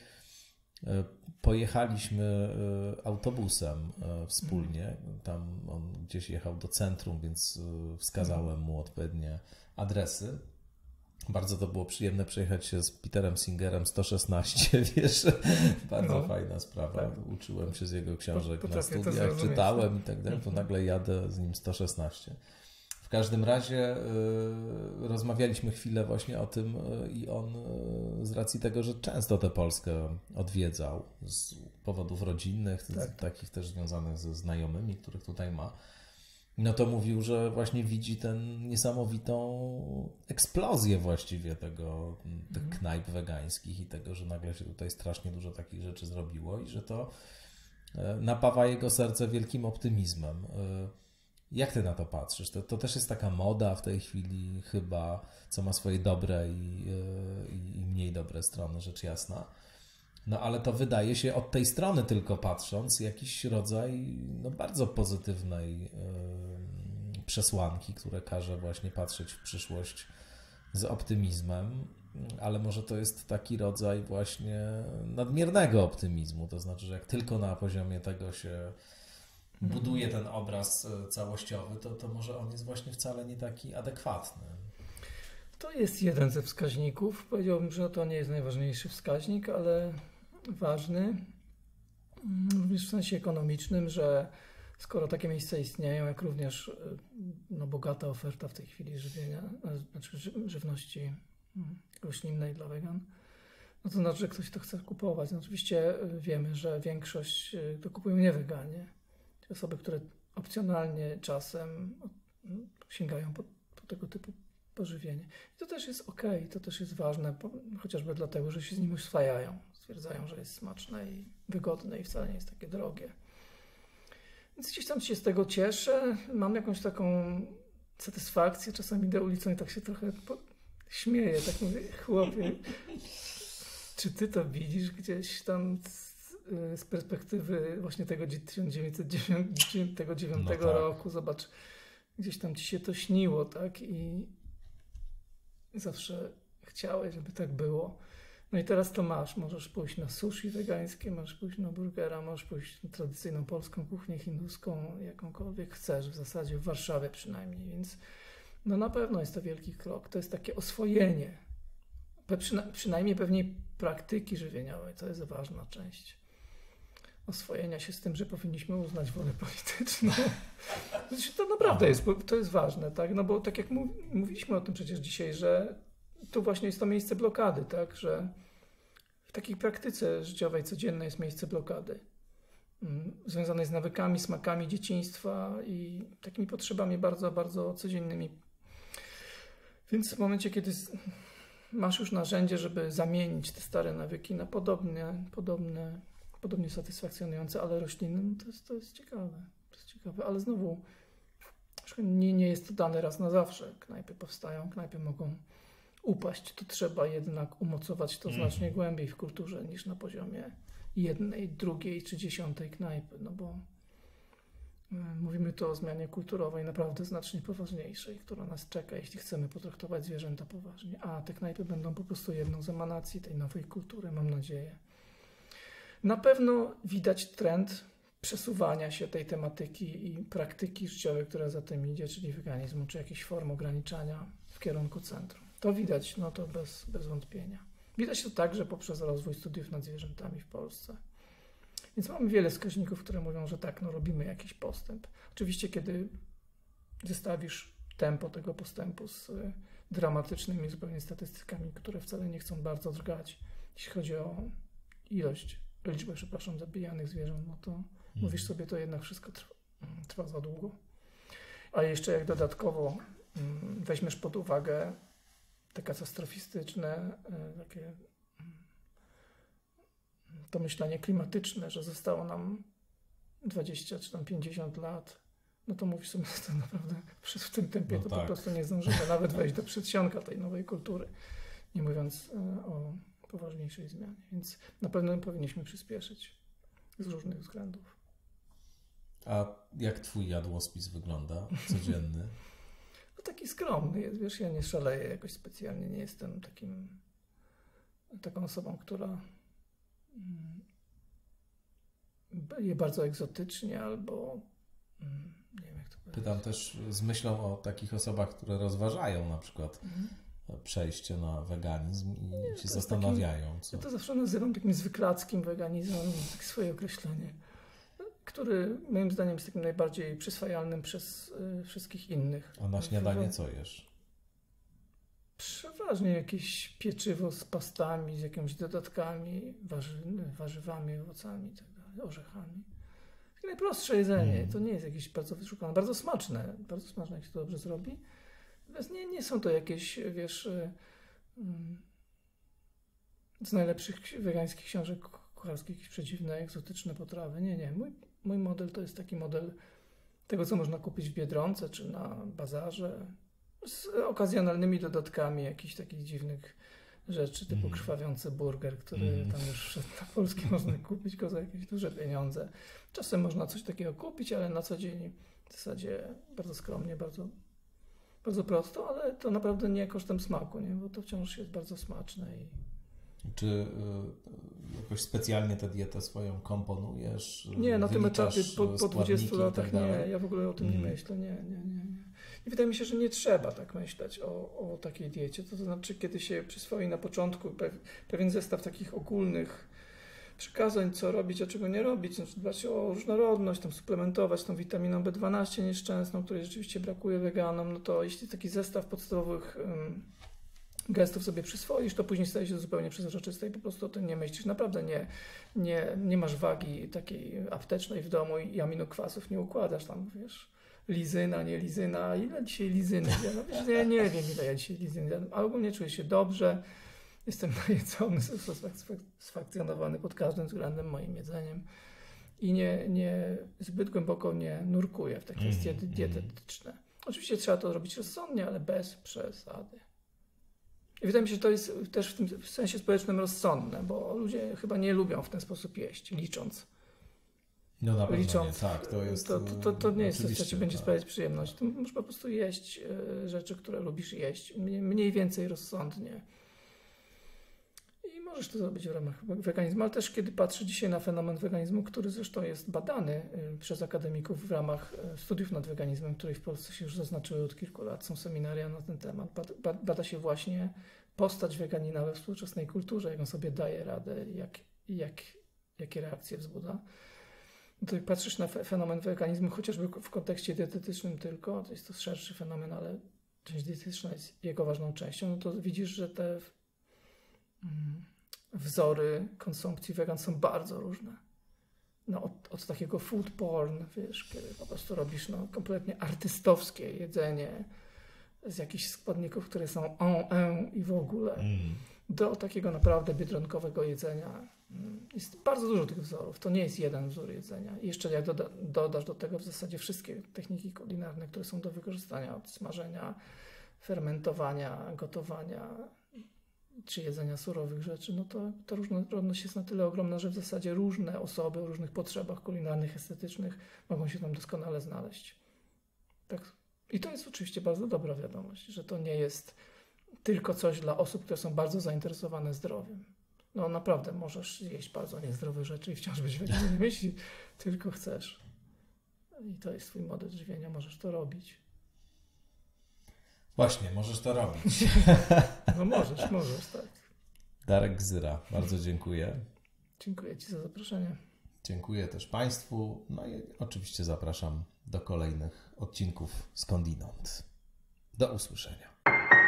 pojechaliśmy autobusem wspólnie. Tam on gdzieś jechał do centrum, więc wskazałem mu odpowiednie adresy. Bardzo to było przyjemne przejechać się z Peterem Singerem 116, wiesz, bardzo fajna sprawa. Tak. Uczyłem się z jego książek na studiach, czytałem i tak dalej, to nagle jadę z nim 116. W każdym razie rozmawialiśmy chwilę właśnie o tym i on z racji tego, że często tę Polskę odwiedzał z powodów rodzinnych, takich też związanych ze znajomymi, których tutaj ma, no to mówił, że właśnie widzi tę niesamowitą eksplozję właściwie tych knajp wegańskich i tego, że nagle się tutaj strasznie dużo takich rzeczy zrobiło i że to napawa jego serce wielkim optymizmem. Jak ty na to patrzysz? To też jest taka moda w tej chwili chyba, co ma swoje dobre i mniej dobre strony, rzecz jasna. No ale to wydaje się od tej strony tylko patrząc jakiś rodzaj bardzo pozytywnej przesłanki, które każe właśnie patrzeć w przyszłość z optymizmem, ale może to jest taki rodzaj właśnie nadmiernego optymizmu, to znaczy, że jak tylko na poziomie tego się buduje ten obraz całościowy, to może on jest właśnie wcale nie taki adekwatny. To jest jeden ze wskaźników. Powiedziałbym, że to nie jest najważniejszy wskaźnik, ale ważny. Również w sensie ekonomicznym, że skoro takie miejsca istnieją, jak również bogata oferta w tej chwili żywienia, znaczy żywności roślinnej dla wegan, no to znaczy, że ktoś to chce kupować. No oczywiście wiemy, że większość to kupują nie weganie. Osoby, które opcjonalnie czasem sięgają po tego typu pożywienie. I to też jest okej, to też jest ważne, chociażby dlatego, że się z nim oswajają. Stwierdzają, że jest smaczne i wygodne i wcale nie jest takie drogie. Więc gdzieś tam się z tego cieszę. Mam jakąś taką satysfakcję. Czasami idę ulicą i tak się trochę śmieję. Tak mówię, chłopie, czy ty to widzisz gdzieś tam z perspektywy właśnie tego 1999 roku? Zobacz, gdzieś tam ci się to śniło, tak? I zawsze chciałeś, żeby tak było. No i teraz to masz. Możesz pójść na sushi wegańskie, możesz pójść na burgera, możesz pójść na tradycyjną polską kuchnię hinduską, jakąkolwiek chcesz, w zasadzie w Warszawie przynajmniej, więc no na pewno jest to wielki krok. To jest takie oswojenie, przynajmniej pewnej praktyki żywieniowej, to jest ważna część. Oswojenia się z tym, że powinniśmy uznać wolę polityczną. To naprawdę to jest ważne, tak? No bo tak jak mówiliśmy o tym przecież dzisiaj, że tu właśnie jest to miejsce blokady, tak? Że w takiej praktyce życiowej, codziennej jest miejsce blokady. Związanej z nawykami, smakami dzieciństwa i takimi potrzebami bardzo, bardzo codziennymi. Więc w momencie, kiedy masz już narzędzie, żeby zamienić te stare nawyki na podobnie satysfakcjonujące, ale roślinne, no to jest ciekawe. To jest ciekawe, ale znowu nie jest to dane raz na zawsze. Knajpy powstają, knajpy mogą upaść, to trzeba jednak umocować to znacznie głębiej w kulturze niż na poziomie jednej, drugiej czy 10 knajpy, no bo mówimy tu o zmianie kulturowej naprawdę znacznie poważniejszej, która nas czeka, jeśli chcemy potraktować zwierzęta poważnie. A te knajpy będą po prostu jedną z emanacji tej nowej kultury, mam nadzieję. Na pewno widać trend przesuwania się tej tematyki i praktyki życiowej, która za tym idzie, czyli weganizmu, czy jakiejś form ograniczania w kierunku centrum. To widać, no to bez wątpienia. Widać to także poprzez rozwój studiów nad zwierzętami w Polsce. Więc mamy wiele wskaźników, które mówią, że tak, no robimy jakiś postęp. Oczywiście, kiedy zestawisz tempo tego postępu z dramatycznymi zupełnie statystykami, które wcale nie chcą bardzo drgać, jeśli chodzi o liczbę zabijanych zwierząt, no to mówisz sobie, to jednak wszystko trwa za długo. A jeszcze jak dodatkowo weźmiesz pod uwagę te katastrofistyczne, takie to myślenie klimatyczne, że zostało nam 20 czy tam 50 lat, no to mówisz sobie, że to naprawdę w tym tempie to po prostu nie zdążymy nawet wejść do przedsionka tej nowej kultury, nie mówiąc o poważniejszej zmianie. Więc na pewno powinniśmy przyspieszyć z różnych względów. A jak twój jadłospis wygląda codzienny? No taki skromny jest, wiesz, ja nie szaleję jakoś specjalnie, nie jestem taką osobą, która je bardzo egzotycznie albo nie wiem jak to powiedzieć. Pytam też z myślą o takich osobach, które rozważają na przykład przejście na weganizm i się zastanawiają. Ja to zawsze nazywam takim zwyklackim weganizmem, tak swoje określenie, który moim zdaniem jest takim najbardziej przyswajalnym przez wszystkich innych. A na śniadanie co jesz? Przeważnie jakieś pieczywo z pastami, z jakimiś dodatkami, warzywami, owocami i tak dalej, orzechami. Takie najprostsze jedzenie. To nie jest jakieś bardzo wyszukane, bardzo smaczne, jak się to dobrze zrobi. Natomiast nie są to jakieś, wiesz, z najlepszych wegańskich książek kucharskich, jakieś przedziwne, egzotyczne potrawy. Nie. Mój model to jest taki model tego, co można kupić w Biedronce czy na bazarze, z okazjonalnymi dodatkami jakichś takich dziwnych rzeczy, typu krwawiący burger, który tam już wszedł na Polski, można kupić go za jakieś duże pieniądze. Czasem można coś takiego kupić, ale na co dzień w zasadzie bardzo skromnie, bardzo, bardzo prosto, ale to naprawdę nie kosztem smaku, nie? Bo to wciąż jest bardzo smaczne. Czy jakoś specjalnie tę dietę swoją komponujesz? Nie, na tym etapie po 20 latach nie, ja w ogóle o tym nie myślę, nie. I wydaje mi się, że nie trzeba tak myśleć o takiej diecie. To znaczy, kiedy się przyswoi na początku pewien zestaw takich ogólnych przekazań, co robić, a czego nie robić, znaczy dbać o różnorodność, tam suplementować tą witaminą B12 nieszczęsną, której rzeczywiście brakuje weganom, no to jeśli taki zestaw podstawowych gestów sobie przyswoisz, to później staje się zupełnie przezroczyste i po prostu o tym nie myślisz. Naprawdę nie masz wagi takiej aptecznej w domu i aminokwasów nie układasz tam, wiesz, lizyna, nie lizyna, ile dzisiaj lizyny? Ja nie wiem, ile ja dzisiaj lizyny, ale ogólnie czuję się dobrze, jestem najedzony, satysfakcjonowany pod każdym względem moim jedzeniem i nie zbyt głęboko nie nurkuję w te kwestie dietetyczne. Oczywiście trzeba to robić rozsądnie, ale bez przesady. I wydaje mi się, że to jest też w sensie społecznym rozsądne, bo ludzie chyba nie lubią w ten sposób jeść, licząc. No na pewno nie, tak. To nie jest coś, co ci będzie sprawiać przyjemność. Ty możesz po prostu jeść rzeczy, które lubisz jeść, mniej więcej rozsądnie. I możesz to zrobić w ramach weganizmu, ale też kiedy patrzę dzisiaj na fenomen weganizmu, który zresztą jest badany przez akademików w ramach studiów nad weganizmem, które w Polsce się już zaznaczyły od kilku lat, są seminaria na ten temat. Bada się właśnie postać weganina we współczesnej kulturze, jak on sobie daje radę i jakie reakcje wzbudza. To jak patrzysz na fenomen weganizmu, chociażby w kontekście dietetycznym tylko, to jest to szerszy fenomen, ale część dietetyczna jest jego ważną częścią, no to widzisz, że te wzory konsumpcji wegan są bardzo różne. No, od takiego food porn, wiesz, kiedy po prostu robisz kompletnie artystowskie jedzenie z jakichś składników, które są i w ogóle, do takiego naprawdę biedronkowego jedzenia. Jest bardzo dużo tych wzorów. To nie jest jeden wzór jedzenia. I jeszcze jak dodasz do tego w zasadzie wszystkie techniki kulinarne, które są do wykorzystania, od smażenia, fermentowania, gotowania, czy jedzenia surowych rzeczy, no to ta różnorodność jest na tyle ogromna, że w zasadzie różne osoby o różnych potrzebach kulinarnych, estetycznych mogą się tam doskonale znaleźć. Tak. I to jest oczywiście bardzo dobra wiadomość, że to nie jest tylko coś dla osób, które są bardzo zainteresowane zdrowiem. No naprawdę, możesz jeść bardzo niezdrowe rzeczy i wciąż być weganinem, jeśli tylko chcesz. I to jest twój model żywienia, możesz to robić. Właśnie, możesz to robić. No możesz, tak. Darek Gzyra, bardzo dziękuję. Dziękuję Ci za zaproszenie. Dziękuję też Państwu. No i oczywiście zapraszam do kolejnych odcinków Skądinąd. Do usłyszenia.